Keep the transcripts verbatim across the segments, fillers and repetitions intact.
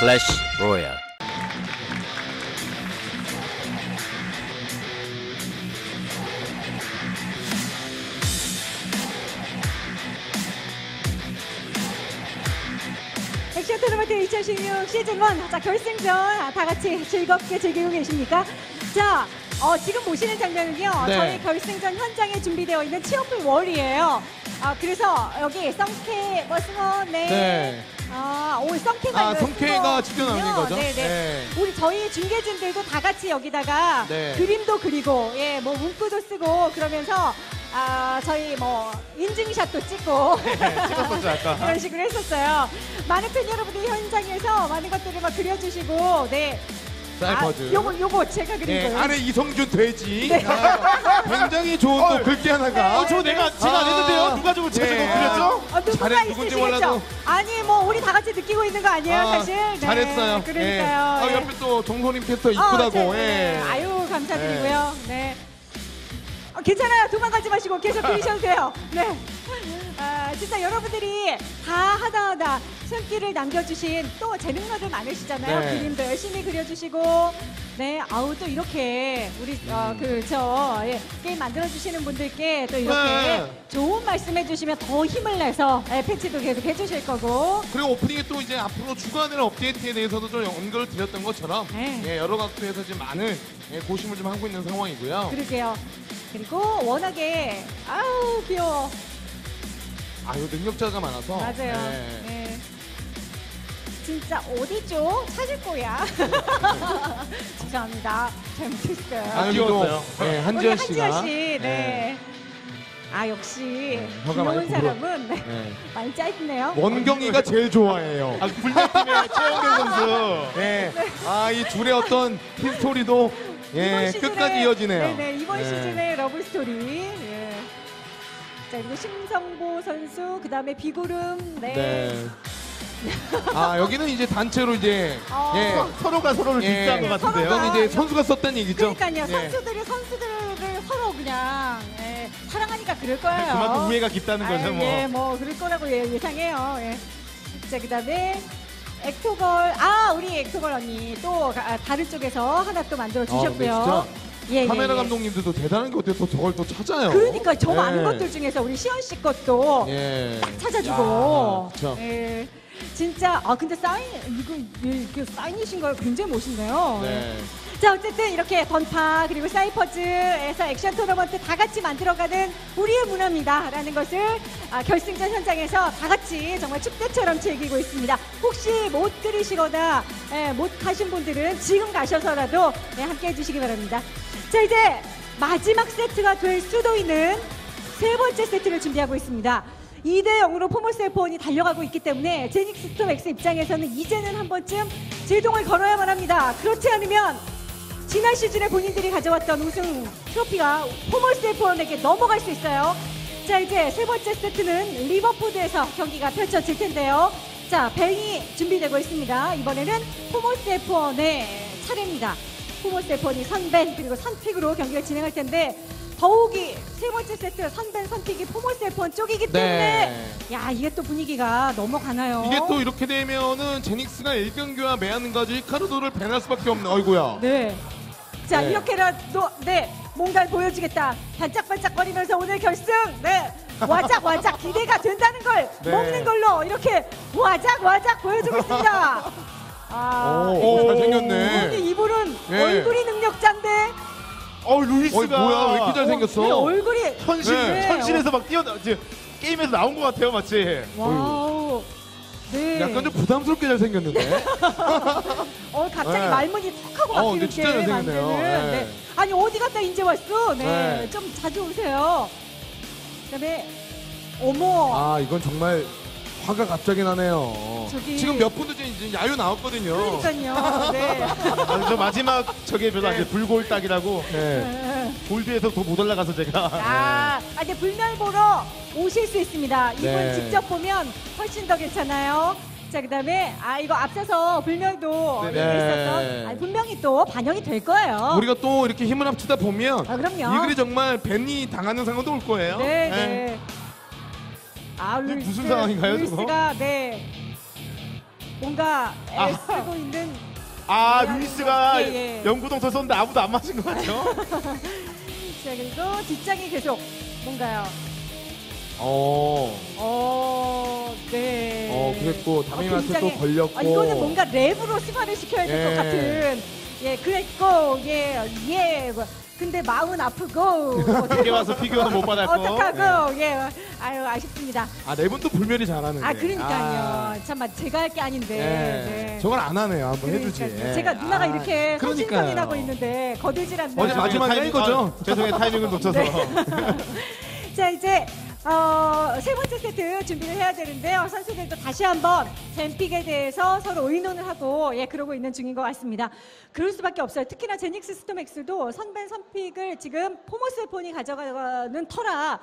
클래시 로얄. 액션 토너먼트 이천십육 시즌 일, 자, 결승전 다 같이 즐겁게 즐기고 계십니까? 자, 어, 지금 보시는 장면은요, 네. 저희 결승전 현장에 준비되어 있는 치어풀 월이에요. 아, 그래서 여기 성캐, 뭐, 승원, 네. 네. 아, 오, 성캐가 아, 있는 성캐가 직접 나오는 거죠? 네네. 네. 우리 저희 중계진들도 다 같이 여기다가 네. 그림도 그리고, 예, 뭐 문구도 쓰고 그러면서 아, 저희 뭐 인증샷도 찍고 찍었었죠, 아까. 그런 식으로 했었어요. 많은 팬 여러분들이 현장에서 많은 것들을 막 그려주시고, 네. 사이퍼즈. 아, 요거 요거 제가 그린 네, 거예요. 안에 이성준 돼지. 네. 아, 굉장히 좋은 또 글귀 하나가. 어, 저 내가 제가 안 했는데요. 누가 저거 제가 네. 저거 그렸죠? 어, 누군가 잘해, 누군지 있으시겠죠? 몰라도. 아니 뭐 우리 다 같이 느끼고 있는 거 아니에요, 아, 사실. 네, 잘했어요. 예. 그러니까요. 아, 예. 옆에 또 정소림 캐스터 어, 이쁘다고. 제- 예. 네. 아유 감사드리고요. 네. 어, 괜찮아요. 도망가지 마시고 계속 그리셔도 돼요. 네. 아, 진짜 여러분들이 다 하나하나 손길을 남겨주신 또 재능러들 많으시잖아요. 네. 그림도 열심히 그려주시고, 네, 아우 또 이렇게 우리 어, 그저 예, 게임 만들어주시는 분들께 또 이렇게 네. 좋은 말씀해주시면 더 힘을 내서 예, 패치도 계속 해주실 거고. 그리고 오프닝에 또 이제 앞으로 주관하는 업데이트에 대해서도 좀 언급을 드렸던 것처럼 네. 예, 여러 각도에서 지금 많은 예, 고심을 좀 하고 있는 상황이고요. 그러게요. 그리고 워낙에 아우 귀여워. 아유 능력자가 많아서. 맞아요. 예. 네. 진짜 어디죠? 찾을 거야. 죄송합니다. 잘못했어요. 아, 여기도 귀여웠어요. 예, 우리 한지연 씨가. 한지연 씨, 네. 아 역시 혀가 많이 귀여운 부러- 사람은 네. 예. 많이 짧네요. 원경이가 제일 좋아해요. 아, 불멸팀의 최영경 선수. 예. 아, 이 둘의 어떤 히스토리도 예, 이번 끝까지 시즌에- 이어지네요. 네네, 이번 예. 시즌의 러브 스토리. 예. 자, 그리고 심성보 선수, 그 다음에 비구름. 네. 네. 아, 여기는 이제 단체로 이제 어. 예. 서로가 서로를 예. 디스한 것 같은데요. 서로가- 이건 이제 선수가 썼다는 얘기죠. 그러니까요. 예. 선수들이 선수들을 서로 그냥 예, 사랑하니까 그럴 거예요. 그만큼 우애가 깊다는 거죠, 아유, 뭐. 예, 뭐 그럴 거라고 예, 예상해요. 예. 자, 그다음에 액토걸, 아 우리 액토걸 언니 또 가- 다른 쪽에서 하나 또 만들어 주셨고요. 아, 네, 예, 예, 카메라 예. 감독님들도 대단한 게 어떻게 또 저걸 또 찾아요. 그러니까 저 많은 예. 것들 중에서 우리 시연 씨 것도 예. 딱 찾아주고. 야, 그쵸. 예. 진짜 아 근데 사인 이거 이게 사인이신 거 굉장히 멋있네요. 네. 자 어쨌든 이렇게 던파 그리고 사이퍼즈에서 액션 토너먼트 다 같이 만들어가는 우리의 문화입니다라는 것을 아, 결승전 현장에서 다 같이 정말 축제처럼 즐기고 있습니다. 혹시 못 그리시거나 예, 못 가신 분들은 지금 가셔서라도 예, 함께 해주시기 바랍니다. 자 이제 마지막 세트가 될 수도 있는 세 번째 세트를 준비하고 있습니다. 이 대 영으로 포머스 에프원이 달려가고 있기 때문에 제닉스 스톰엑스 입장에서는 이제는 한 번쯤 제동을 걸어야만 합니다. 그렇지 않으면 지난 시즌에 본인들이 가져왔던 우승 트로피가 포머스 에프원에게 넘어갈 수 있어요. 자 이제 세 번째 세트는 리버푸드에서 경기가 펼쳐질 텐데요. 자 벤이 준비되고 있습니다. 이번에는 포머스 에프원의 차례입니다. 포머스 에프원이 선벤 그리고 선픽으로 경기를 진행할 텐데 더욱이 세 번째 세트 선벤 선픽이 포머스 에프원 쪽이기 때문에 네. 야 이게 또 분위기가 넘어가나요? 이게 또 이렇게 되면은 제닉스가 일경기와 매한가지 카르도를 배날 수밖에 없는 어이구야. 네. 자 네. 이렇게라도 네 뭔가를 보여주겠다. 반짝반짝거리면서 오늘 결승 네 와작 와작 기대가 된다는 걸 네. 먹는 걸로 이렇게 와작 와작 보여주고 있습니다. 아, 오, 오, 잘생겼네. 근데 이분은 네. 얼굴이 능력자인데 어, 루이스가. 어이, 뭐야, 왜 이렇게 잘생겼어? 네, 얼굴이 현실, 네. 현실에서 막 뛰어, 이제 게임에서 나온 것 같아요, 마치. 와우. 네. 약간 좀 부담스럽게 잘생겼는데. 어 갑자기 네. 말문이 턱 하고 어, 막히는 근데 진짜 게 잘생겼네요. 만드는. 네. 네. 아니 어디 갔다 이제 왔어? 네. 네. 좀 자주 오세요. 그다음에 어머. 아, 이건 정말 화가 갑자기 나네요. 저기- 지금 몇 분도 이제 야유 나왔거든요. 그러니까요. 네. 아, 저 마지막 저게 별로 안 돼. 불골딱이라고. 네. 네. 골드에서 더 못 올라가서 제가. 아, 아, 이제 불멸 보러 오실 수 있습니다. 이분 네. 직접 보면 훨씬 더 괜찮아요. 자, 그다음에 아 이거 앞서서 불멸도 네. 있었던 아, 분명히 또 반영이 될 거예요. 우리가 또 이렇게 힘을 합치다 보면 아, 그럼요. 이 글이 정말 벤이 당하는 상황도 올 거예요. 네, 네. 아, 이게 루이스, 무슨 상황인가요, 저거? 루이스가 네. 뭔가 아. 애쓰고 있는. 아, 미안해요. 루이스가 예, 예. 영구동선 썼는데 아무도 안 맞은 것 같죠? 자, 그리고 뒷장이 계속 뭔가요? 어, 어, 네. 어, 그랬고 다미한테 또 굉장히- 걸렸고. 아, 이거는 뭔가 랩으로 승화를 시켜야 될 것 예. 같은. 예, 그랬고, 예, 예. 근데 마음은 아프고. 늦게 와서 피규어는 못 받았고. 어떡하고, 예. 아유, 아쉽습니다. 아, 랩은 또 불멸이 잘하는데. 아, 그러니까요. 아, 잠깐만, 제가 할 게 아닌데. 예. 네. 저걸 안 하네요. 한번 해주지. 그러니까요. 예. 제가 누나가 아, 이렇게 그러니까요. 성신성이 나고 있는데 거들질 않나요? 어제 마지막에 한 타이밍- 거죠? 아, 죄송해요, 타이밍을 놓쳐서. 네. 자, 이제 어, 세 번째 세트 준비를 해야 되는데요. 선수들도 다시 한번 뱀픽에 대해서 서로 의논을 하고 예 그러고 있는 중인 것 같습니다. 그럴 수밖에 없어요. 특히나 제닉스 스톰엑스도 선벤 선픽을 지금 포모스폰이 가져가는 터라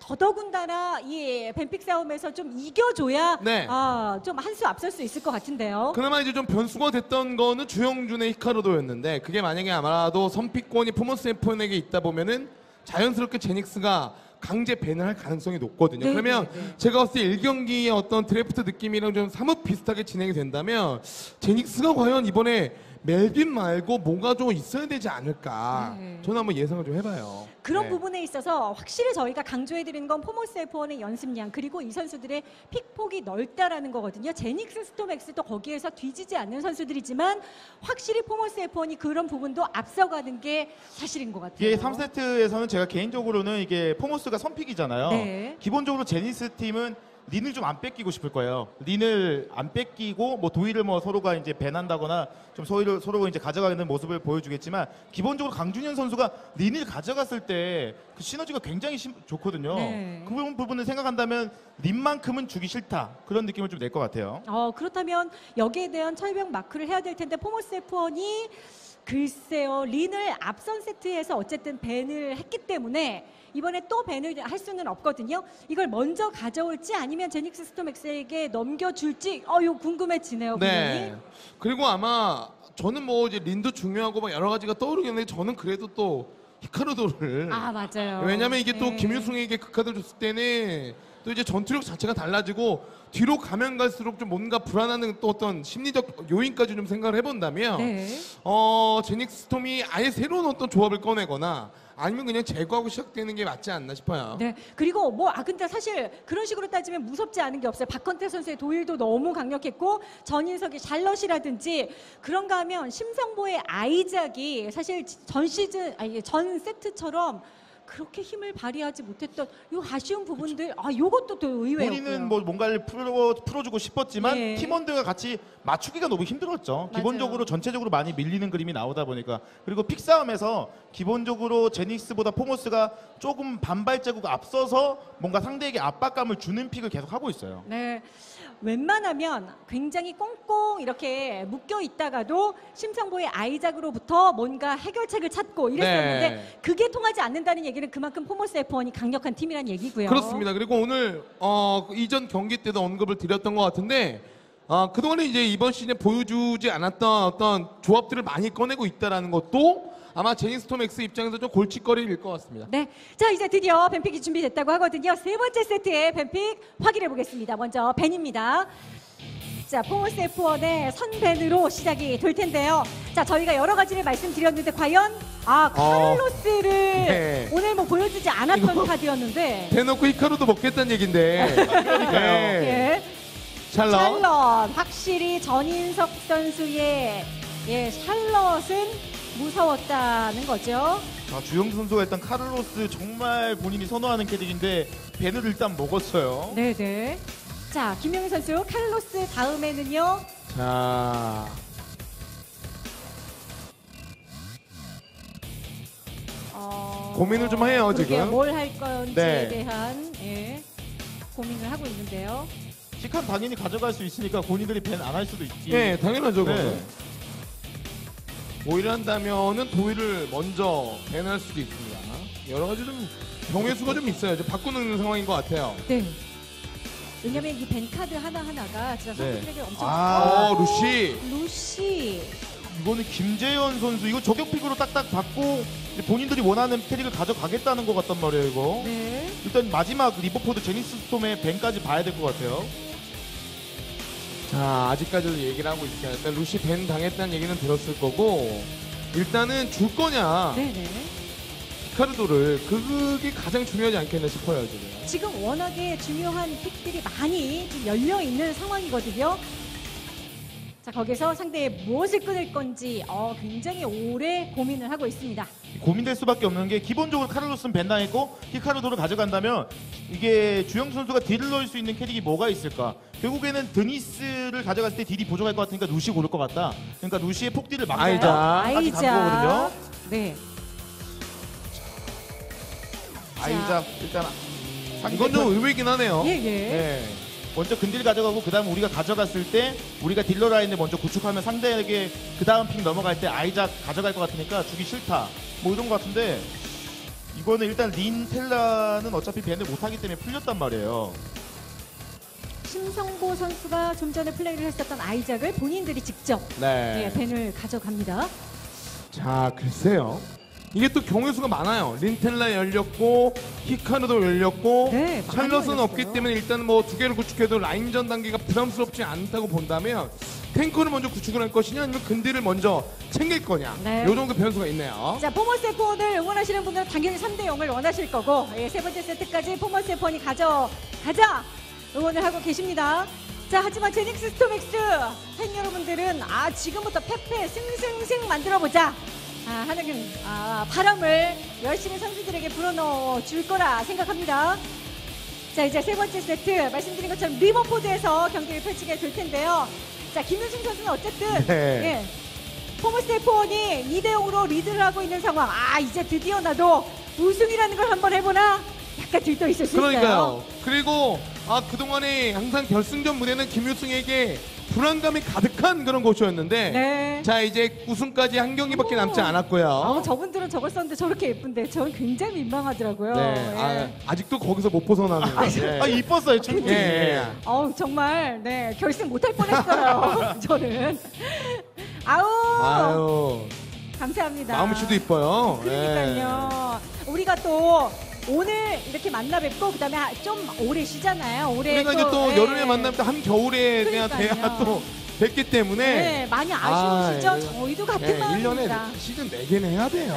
더더군다나 이 뱀픽 싸움에서 좀 이겨줘야 네. 어, 좀 한 수 앞설 수 있을 것 같은데요. 그나마 이제 좀 변수가 됐던 거는 주영준의 히카루도였는데 그게 만약에 아마도 선픽권이 포머스 엠폰에게 있다 보면은 자연스럽게 제닉스가 강제 밴을 할 가능성이 높거든요. 네, 그러면 네, 네. 제가 봤을 때 일 경기의 어떤 드래프트 느낌이랑 좀 사뭇 비슷하게 진행이 된다면 제닉스가 과연 이번에 멜빈 말고 뭔가 좀 있어야 되지 않을까. 네. 저는 한번 예상을 좀 해봐요. 그런 네. 부분에 있어서 확실히 저희가 강조해드리는 건 포모스 에프원의 연습량 그리고 이 선수들의 픽폭이 넓다라는 거거든요. 제닉스 스톰엑스도 거기에서 뒤지지 않는 선수들이지만 확실히 포모스 에프원이 그런 부분도 앞서가는 게 사실인 것 같아요. 이게 삼 세트에서는 제가 개인적으로는 이게 포모스가 선픽이잖아요. 네. 기본적으로 제니스 팀은 린을 좀 안 뺏기고 싶을 거예요. 린을 안 뺏기고 뭐 도일을 뭐 서로가 이제 밴한다거나 좀 서로를 서로 이제 가져가는 모습을 보여주겠지만 기본적으로 강준현 선수가 린을 가져갔을 때 그 시너지가 굉장히 심, 좋거든요. 네. 그 부분- 부분을 생각한다면 린만큼은 주기 싫다 그런 느낌을 좀 낼 것 같아요. 어, 그렇다면 여기에 대한 철벽 마크를 해야 될 텐데 포모스 에프원이 글쎄요 린을 앞선 세트에서 어쨌든 밴을 했기 때문에 이번에 또 밴을 할 수는 없거든요. 이걸 먼저 가져올지 아니면 제닉스 스톰엑스에게 넘겨줄지 어 이거 궁금해지네요. 네. 분명히. 그리고 아마 저는 뭐 이제 린도 중요하고 막 여러 가지가 떠오르겠는데 저는 그래도 또 히카루도를 아 맞아요. 왜냐면 이게 또 네. 김유승에게 그 카드를 줬을 때는 또 이제 전투력 자체가 달라지고 뒤로 가면 갈수록 좀 뭔가 불안하는 또 어떤 심리적 요인까지 좀 생각을 해본다면 네. 어 제닉스 스톰이 아예 새로운 어떤 조합을 꺼내거나 아니면 그냥 제거하고 시작되는 게 맞지 않나 싶어요. 네. 그리고 뭐 아 근데 사실 그런 식으로 따지면 무섭지 않은 게 없어요. 박헌태 선수의 도일도 너무 강력했고 전인석의 샬럿이라든지 그런가 하면 심성보의 아이작이 사실 전 시즌 아니 전 세트처럼 그렇게 힘을 발휘하지 못했던 요 아쉬운 부분들 아 요것도 또 의외였고요. 본인은 뭐 뭔가를 풀어, 풀어주고 싶었지만 네. 팀원들과 같이 맞추기가 너무 힘들었죠. 맞아요. 기본적으로 전체적으로 많이 밀리는 그림이 나오다 보니까 그리고 픽싸움에서 기본적으로 제닉스보다 포모스가 조금 반발자국 앞서서 뭔가 상대에게 압박감을 주는 픽을 계속 하고 있어요. 네. 웬만하면 굉장히 꽁꽁 이렇게 묶여 있다가도 심성보의 아이작으로부터 뭔가 해결책을 찾고 이랬었는데 네. 그게 통하지 않는다는 얘기는 그만큼 포모스 에프원이 강력한 팀이란 얘기고요. 그렇습니다. 그리고 오늘 어, 이전 경기 때도 언급을 드렸던 것 같은데 어, 그동안에 이제 이번 시즌에 보여주지 않았던 어떤 조합들을 많이 꺼내고 있다라는 것도 아마 제니스톰엑스 입장에서 좀 골칫거리일 것 같습니다. 네. 자, 이제 드디어 뱀픽이 준비됐다고 하거든요. 세 번째 세트의 뱀픽 확인해 보겠습니다. 먼저 벤입니다. 자, 포모스 에프원의 선벤으로 시작이 될 텐데요. 자, 저희가 여러 가지를 말씀드렸는데 과연 아, 카를로스를 네. 오늘 뭐 보여주지 않았던 이거- 카드였는데 대놓고 히카루도 먹겠다는 얘긴데. 그러니까요. 예. 샬럿. 샬럿 확실히 전인석 선수의 예, 샬럿은 무서웠다는 거죠. 자, 주영수 선수가 일단 카를로스 정말 본인이 선호하는 캐릭인데 벤을 일단 먹었어요. 네네. 자, 김영희 선수 카를로스 다음에는요. 자, 어, 고민을 좀 해요, 그러게요. 지금. 뭘 할 건지에 네. 대한 예, 고민을 하고 있는데요. 시칸 당연히 가져갈 수 있으니까 본인들이 벤 안 할 수도 있지. 예, 당연하죠. 네. 그거는. 오히려 한다면은 도일을 먼저 밴할 수도 있습니다. 여러 가지 좀 경우의 수가 좀 있어요. 좀 바꾸는 상황인 것 같아요. 네. 왜냐면 이 벤 카드 하나 하나가 진짜 네. 선수들에게 엄청. 아, 어, 루시. 루시. 이거는 김재현 선수 이거 저격픽으로 딱딱 받고 이제 본인들이 원하는 캐릭을 가져가겠다는 것 같단 말이에요. 이거. 네. 일단 마지막 리버포드 제니스 스톰의 벤까지 봐야 될 것 같아요. 자, 아직까지도 얘기를 하고 있어요. 일단 루시 밴 당했다는 얘기는 들었을 거고, 일단은 줄 거냐, 네네. 피카르도를, 그게 가장 중요하지 않겠나 싶어요, 지금. 지금 워낙에 중요한 픽들이 많이 좀 열려 있는 상황이거든요. 자, 거기서 상대의 무엇을 끊을 건지 어, 굉장히 오래 고민을 하고 있습니다. 고민될 수밖에 없는 게 기본적으로 카를로스는 벤당했고 히카르도를 가져간다면 이게 주영 선수가 딜을 넣을 수 있는 캐릭이 뭐가 있을까? 결국에는 드니스를 가져갔을 때 딜이 부족할 것 같으니까 루시 고를 것 같다. 그러니까 루시의 폭딜을 막아야 아이작. 아직 간 거거든요. 네. 아이작 일단 이건 좀 의외이긴 하네요. 예, 예. 네. 먼저 근딜 가져가고 그 다음 우리가 가져갔을 때 우리가 딜러 라인을 먼저 구축하면 상대에게 그 다음 픽 넘어갈 때 아이작 가져갈 것 같으니까 주기 싫다 뭐 이런 것 같은데 이거는 일단 린 텔라는 어차피 밴을 못하기 때문에 풀렸단 말이에요. 심성보 선수가 좀 전에 플레이를 했었던 아이작을 본인들이 직접 네. 네, 벤을 가져갑니다. 자, 글쎄요. 이게 또 경우의 수가 많아요. 린텔라 열렸고, 히카르도 열렸고, 네, 많이 샬럿은 열렸어요. 없기 때문에 일단 뭐 두 개를 구축해도 라인전 단계가 부담스럽지 않다고 본다면 탱커를 먼저 구축을 할 것이냐 아니면 근딜을 먼저 챙길 거냐. 네. 요 정도 변수가 있네요. 자, 포머스 에프원을 응원하시는 분들은 당연히 삼 대 영을 원하실 거고, 예, 세 번째 세트까지 포머스 에프원이 가져가자 응원을 하고 계십니다. 자, 하지만 제닉스 스톰엑스 팬 여러분들은 아, 지금부터 페페 승승승 만들어보자 아, 하는 아, 바람을 열심히 선수들에게 불어넣어 줄 거라 생각합니다. 자, 이제 세 번째 세트 말씀드린 것처럼 리버포드에서 경기를 펼치게 될 텐데요. 자, 김윤중 선수는 어쨌든 네. 예, 포머스 에프원이 이 대 영으로 리드를 하고 있는 상황. 아, 이제 드디어 나도 우승이라는 걸 한번 해보나? 약간 들떠 있을 수 있어요. 그러니까요. 그리고 아, 그동안에 항상 결승전 무대는 김유승에게 불안감이 가득한 그런 곳이었는데 네. 자, 이제 우승까지 한 경기밖에 오. 남지 않았고요. 아, 저분들은 저걸 썼는데 저렇게 예쁜데 저는 굉장히 민망하더라고요. 네. 예. 아, 아직도 거기서 못 벗어나는 예. 아 이뻤어요 충분히. 예, 예. 어우, 정말 네, 결승 못할 뻔했어요. 저는. 아우, 아유, 감사합니다. 마음씨도 이뻐요. 그러니까요. 우리가 또 오늘 이렇게 만나 뵙고 그다음에 좀 오래 쉬잖아요. 올해 우리가 이제 또 예. 여름에 만나면 한 겨울에 그냥 그러니까요. 대야 또 뵙기 때문에 네, 많이 아쉬우시죠? 아, 예. 저희도 같은 예, 일 마음입니다. 년에 시즌 네 개는 해야 돼요.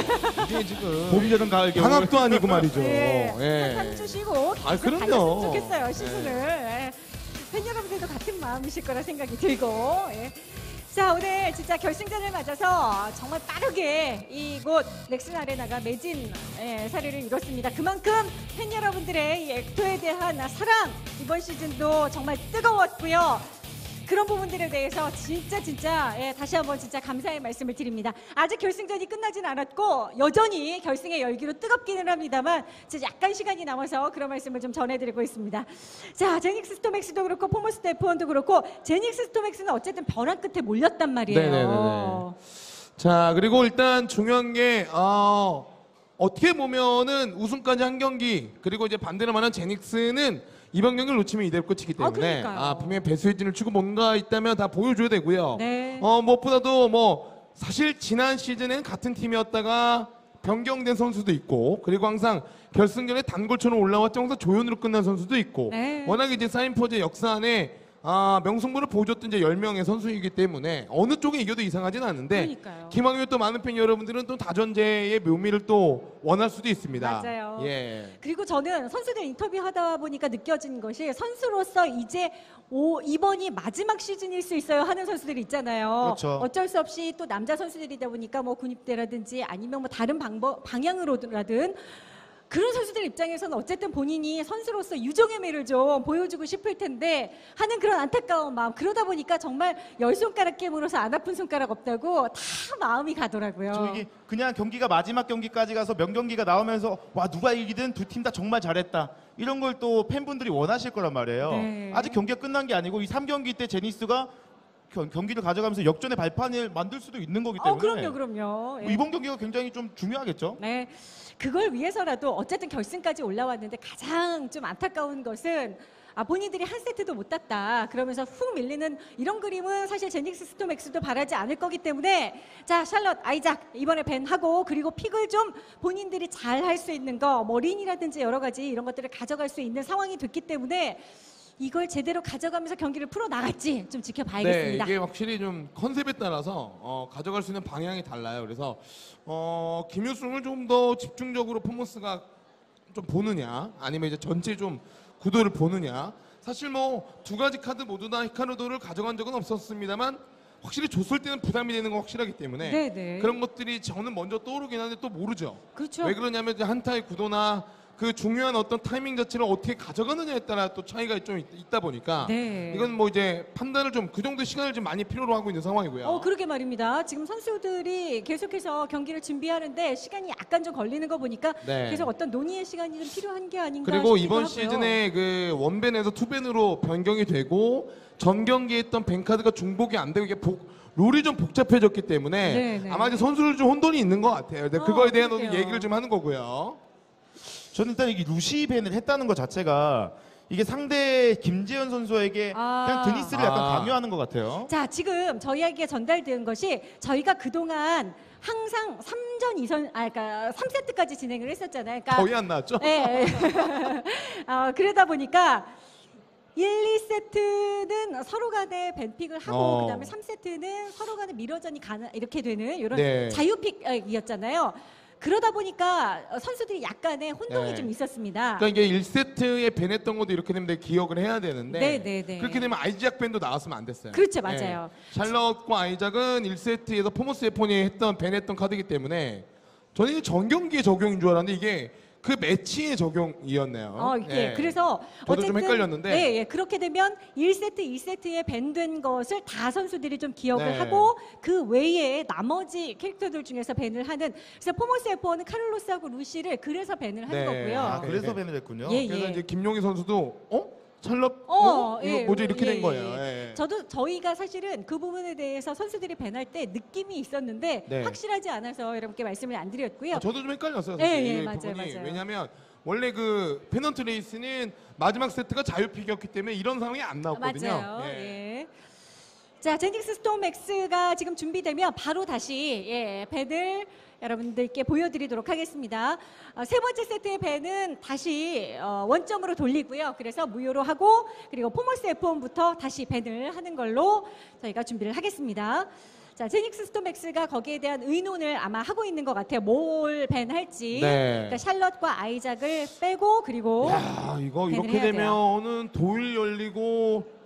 이게 지금 봄, 여름, 가을, 겨울. 방학도 아니고 말이죠. 예, 예. 한 주 쉬고 아, 계속 그럼요. 달렸으면 좋겠어요, 시즌을. 예. 팬 여러분들도 같은 마음이실 거라 생각이 들고. 예. 자, 오늘 진짜 결승전을 맞아서 정말 빠르게 이곳 넥슨 아레나가 매진 예, 사례를 이뤘습니다. 그만큼 팬 여러분들의 이 액토에 대한 사랑 이번 시즌도 정말 뜨거웠고요. 그런 부분들에 대해서 진짜 진짜 예, 다시 한번 진짜 감사의 말씀을 드립니다. 아직 결승전이 끝나진 않았고 여전히 결승의 열기로 뜨겁기는 합니다만 진짜 약간 시간이 남아서 그런 말씀을 좀 전해드리고 있습니다. 자, 제닉스 스톰엑스도 그렇고 포머스 에프원도 그렇고 제닉스 스톰엑스는 어쨌든 벼랑 끝에 몰렸단 말이에요. 네네네네. 자, 그리고 일단 중요한 게 어, 어떻게 보면은 우승까지 한 경기 그리고 이제 반대로 말하는 제닉스는 이번 경기를 놓치면 이대로 끝이기 아, 때문에 그러니까요. 아, 분명히 배수진을 치고 뭔가 있다면 다 보여줘야 되고요. 네. 어, 무엇보다도 뭐 사실 지난 시즌엔 같은 팀이었다가 변경된 선수도 있고 그리고 항상 결승전에 단골처럼 올라왔죠. 항상 조연으로 끝난 선수도 있고 네. 워낙 이제 사인포즈의 역사 안에 아, 명승부를 보여줬던 이제 열 명의 선수이기 때문에 어느 쪽에 이겨도 이상하진 않은데 그러니까요. 김학규 또 많은 팬 여러분들은 또 다전제의 묘미를 또 원할 수도 있습니다. 맞아요. 예. 그리고 저는 선수들 인터뷰하다 보니까 느껴진 것이 선수로서 이제 오, 이번이 마지막 시즌일 수 있어요 하는 선수들이 있잖아요. 그렇죠. 어쩔 수 없이 또 남자 선수들이다 보니까 뭐 군입대라든지 아니면 뭐 다른 방법 방향으로라든 그런 선수들 입장에서는 어쨌든 본인이 선수로서 유종의 미를 좀 보여주고 싶을 텐데 하는 그런 안타까운 마음. 그러다 보니까 정말 열 손가락 깨물어서 안 아픈 손가락 없다고 다 마음이 가더라고요. 저 이게 그냥 경기가 마지막 경기까지 가서 명경기가 나오면서 와 누가 이기든 두 팀 다 정말 잘했다 이런 걸 또 팬분들이 원하실 거란 말이에요. 네. 아직 경기가 끝난 게 아니고 이 삼 경기 때 제니스가 경- 경기를 가져가면서 역전의 발판을 만들 수도 있는 거기 때문에 어, 그럼요, 그럼요. 예. 이번 경기가 굉장히 좀 중요하겠죠. 네. 그걸 위해서라도 어쨌든 결승까지 올라왔는데 가장 좀 안타까운 것은 아, 본인들이 한 세트도 못 땄다. 그러면서 훅 밀리는 이런 그림은 사실 제닉스 스톰엑스도 바라지 않을 거기 때문에 자, 샬럿, 아이작 이번에 밴하고 그리고 픽을 좀 본인들이 잘 할 수 있는 거, 뭐 린이라든지 여러 가지 이런 것들을 가져갈 수 있는 상황이 됐기 때문에 이걸 제대로 가져가면서 경기를 풀어 나갈지 좀 네, 지켜봐야겠습니다. 이게 확실히 좀 컨셉에 따라서 어, 가져갈 수 있는 방향이 달라요. 그래서 어, 김효승을 좀 더 집중적으로 포머스가 좀 보느냐, 아니면 이제 전체 좀 구도를 보느냐. 사실 뭐 두 가지 카드 모두 다 히카루도를 가져간 적은 없었습니다만 확실히 줬을 때는 부담이 되는 건 확실하기 때문에 네네. 그런 것들이 저는 먼저 떠오르긴 하는데 또 모르죠. 그렇죠. 왜 그러냐면 이제 한타의 구도나 그 중요한 어떤 타이밍 자체를 어떻게 가져가느냐에 따라 또 차이가 좀 있, 있다 보니까 네. 이건 뭐 이제 판단을 좀 그 정도 시간을 좀 많이 필요로 하고 있는 상황이고요. 어, 그러게 말입니다. 지금 선수들이 계속해서 경기를 준비하는데 시간이 약간 좀 걸리는 거 보니까 네. 계속 어떤 논의의 시간이 좀 필요한 게 아닌가 그리고 싶기도 이번 하고요. 시즌에 그 원벤에서 투벤으로 변경이 되고 전 경기에 했던 벤카드가 중복이 안 되고 이게 복, 룰이 좀 복잡해졌기 때문에 네, 네. 아마 이제 선수들 좀 혼돈이 있는 것 같아요. 근데 어, 그거에 대한 그러게요. 얘기를 좀 하는 거고요. 저는 일단 이게 루시 밴을 했다는 것 자체가 이게 상대 김재현 선수에게 아. 그냥 드니스를 약간 아. 강요하는 것 같아요. 자, 지금 저희에게 전달된 것이 저희가 그동안 항상 삼 전 이 선, 아, 그러니까 삼 세트까지 진행을 했었잖아요. 그러니까 거의 안 나왔죠? 네. 어, 그러다 보니까 일, 이 세트는 서로 간에 밴픽을 하고 어. 그다음에 삼 세트는 서로 간에 미러전이 가능 이렇게 되는 이런 네. 자유픽이었잖아요. 그러다 보니까 선수들이 약간의 혼동이 네. 좀 있었습니다. 그러니까 이게 일 세트에 밴했던 것도 이렇게 되면 기억을 해야 되는데 네, 네, 네. 그렇게 되면 아이작 밴도 나왔으면 안 됐어요. 그렇죠, 맞아요. 네. 샬럿과 아이작은 일 세트에서 포머스 에폰이 했던 밴했던 카드이기 때문에 저는 이게 전 경기에 적용인 줄 알았는데 이게 그 매치의 적용이었네요. 어, 이게 예. 그래서 저도 좀 헷갈렸는데. 예, 예, 그렇게 되면 일 세트, 이 세트에 밴된 것을 다 선수들이 좀 기억을 네. 하고 그 외에 나머지 캐릭터들 중에서 밴을 하는 그래서 포머스 에프원은 카를로스하고 루시를 그래서 밴을 하는 네. 거고요. 아, 네. 그래서 밴을 했군요. 예, 그래서 예. 이제 김용희 선수도 어? 샬럿? 어, 어? 이거 예, 뭐지 이렇게 예, 된 거예요. 예. 예. 저도 저희가 사실은 그 부분에 대해서 선수들이 밴할 때 느낌이 있었는데 네. 확실하지 않아서 여러분께 말씀을 안 드렸고요. 아, 저도 좀 헷갈렸어요. 예, 사실 예, 이 맞아요, 부분이. 맞아요. 왜냐하면 원래 그 페넌트 레이스는 마지막 세트가 자유픽이었기 때문에 이런 상황이 안 나왔거든요. 맞아요. 예. 예. 자, 제닉스 스톰엑스가 지금 준비되면 바로 다시 예, 밴을 여러분들께 보여드리도록 하겠습니다. 어, 세 번째 세트의 밴은 다시 어, 원점으로 돌리고요. 그래서 무효로 하고 그리고 포머스 에프원부터 다시 밴을 하는 걸로 저희가 준비를 하겠습니다. 자, 제닉스 스톰엑스가 거기에 대한 의논을 아마 하고 있는 것 같아요. 뭘 밴할지. 네. 그러니까 샬럿과 아이작을 빼고 그리고 야, 이거 밴을 이렇게 해야 돼요. 되면은 도일 열리고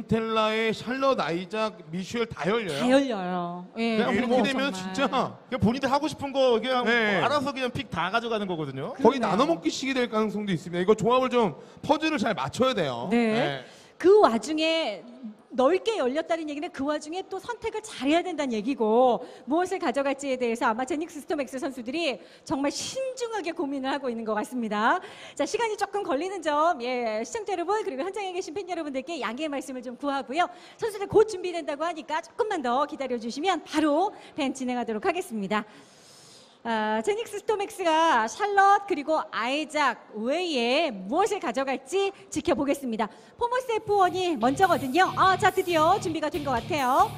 린텔라의 샬럿, 아이작, 미셸 다 열려요. 다 열려요. 예, 그냥 이렇게 어머, 되면 정말. 진짜 그냥 본인들 하고 싶은 거 그냥 네. 뭐 알아서 그냥 픽 다 가져가는 거거든요. 거의 그러네요. 나눠 먹기식이 될 가능성도 있습니다. 이거 조합을 좀 퍼즐을 잘 맞춰야 돼요. 네. 그 와중에 넓게 열렸다는 얘기는 그 와중에 또 선택을 잘해야 된다는 얘기고 무엇을 가져갈지에 대해서 아마 제닉스 스톰엑스 선수들이 정말 신중하게 고민을 하고 있는 것 같습니다. 자, 시간이 조금 걸리는 점 예, 시청자 여러분 그리고 현장에 계신 팬 여러분들께 양해의 말씀을 좀 구하고요. 선수들 곧 준비된다고 하니까 조금만 더 기다려주시면 바로 밴 진행하도록 하겠습니다. 아, 제닉스 스톰엑스가 샬럿 그리고 아이작 외에 무엇을 가져갈지 지켜보겠습니다. 포머스 에프원이 먼저거든요. 아, 자 드디어 준비가 된 것 같아요.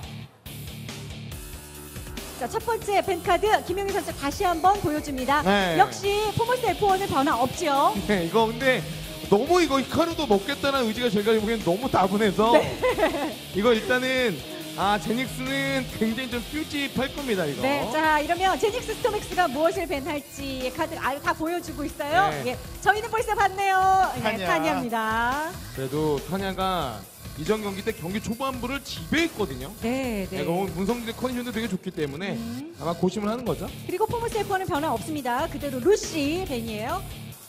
자, 첫 번째 밴카드 김용희 선수 다시 한번 보여줍니다. 네. 역시 포머스 에프원은 변화 없죠. 네, 이거 근데 너무 이거 히카루도 먹겠다는 의지가 제가 보기엔 너무 다분해서 네. 이거 일단은 아 제닉스는 굉장히 좀 뀨찝할 겁니다 이거. 네, 자 이러면 제닉스 스톰엑스가 무엇을 밴할지 카드 아, 다 보여주고 있어요. 네. 예, 저희는 벌써 봤네요. 네, 타냐. 타냐입니다. 그래도 타냐가 이전 경기 때 경기 초반부를 지배했거든요. 네, 네. 네. 문성진의 컨디션도 되게 좋기 때문에 음. 아마 고심을 하는 거죠. 그리고 포머스 에프원은 변화 없습니다. 그대로 루시 밴이에요.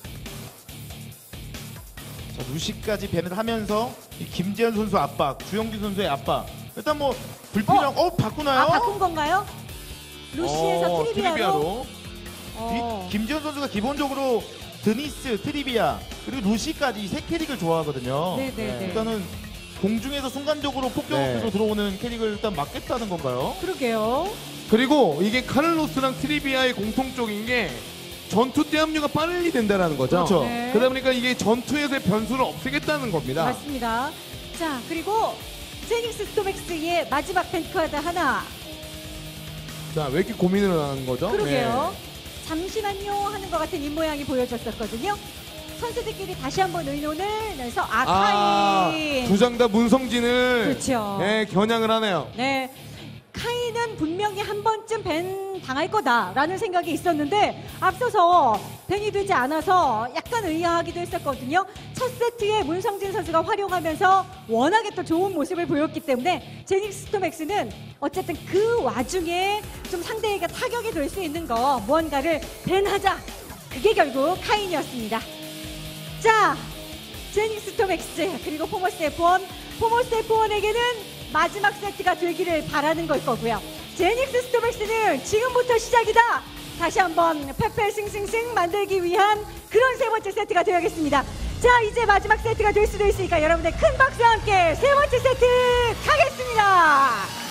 자, 루시까지 밴을 하면서 이 김재현 선수 압박, 주영진 선수의 압박. 일단 뭐 불필요한 어, 바꾸나요? 아, 바꾼 건가요? 루시에서 어, 트리비아로. 어. 이 김재현 선수가 기본적으로 드니스, 트리비아 그리고 루시까지 이 세 캐릭을 좋아하거든요. 네, 네, 네. 일단은 공중에서 순간적으로 폭격으로 네. 들어오는 캐릭을 일단 막겠다는 건가요? 그러게요. 그리고 이게 카를로스랑 트리비아의 공통적인 게 전투 때 합류가 빨리 된다는 거죠. 그렇죠. 네. 그러다 보니까 이게 전투에서의 변수를 없애겠다는 겁니다. 맞습니다. 자, 그리고 제닉스 스톰엑스의 마지막 밴카드 하나. 자, 왜 이렇게 고민을 하는 거죠? 그러게요. 네. 잠시만요 하는 것 같은 입모양이 보여졌었거든요. 선수들끼리 다시 한번 의논을 해서 아, 아, 카인. 두 장 다 문성진을 그렇죠. 네, 겨냥을 하네요. 네. 카인은 분명히 한 번쯤 밴 당할 거다라는 생각이 있었는데 앞서서 밴이 되지 않아서 약간 의아하기도 했었거든요. 첫 세트에 문성진 선수가 활용하면서 워낙에 또 좋은 모습을 보였기 때문에 제닉스 스톰엑스는 어쨌든 그 와중에 좀 상대에게 타격이 될 수 있는 거 무언가를 밴하자. 그게 결국 카인이었습니다. 자, 제닉스 스톰엑스 그리고 포머스 에프 원. 포머스 에프 원에게는 마지막 세트가 되기를 바라는 걸 거고요. 제닉스 스톰엑스는 지금부터 시작이다. 다시 한번 페페 승승승 만들기 위한 그런 세 번째 세트가 되어야겠습니다. 자, 이제 마지막 세트가 될 수도 있으니까 여러분의 큰 박수와 함께 세 번째 세트 가겠습니다.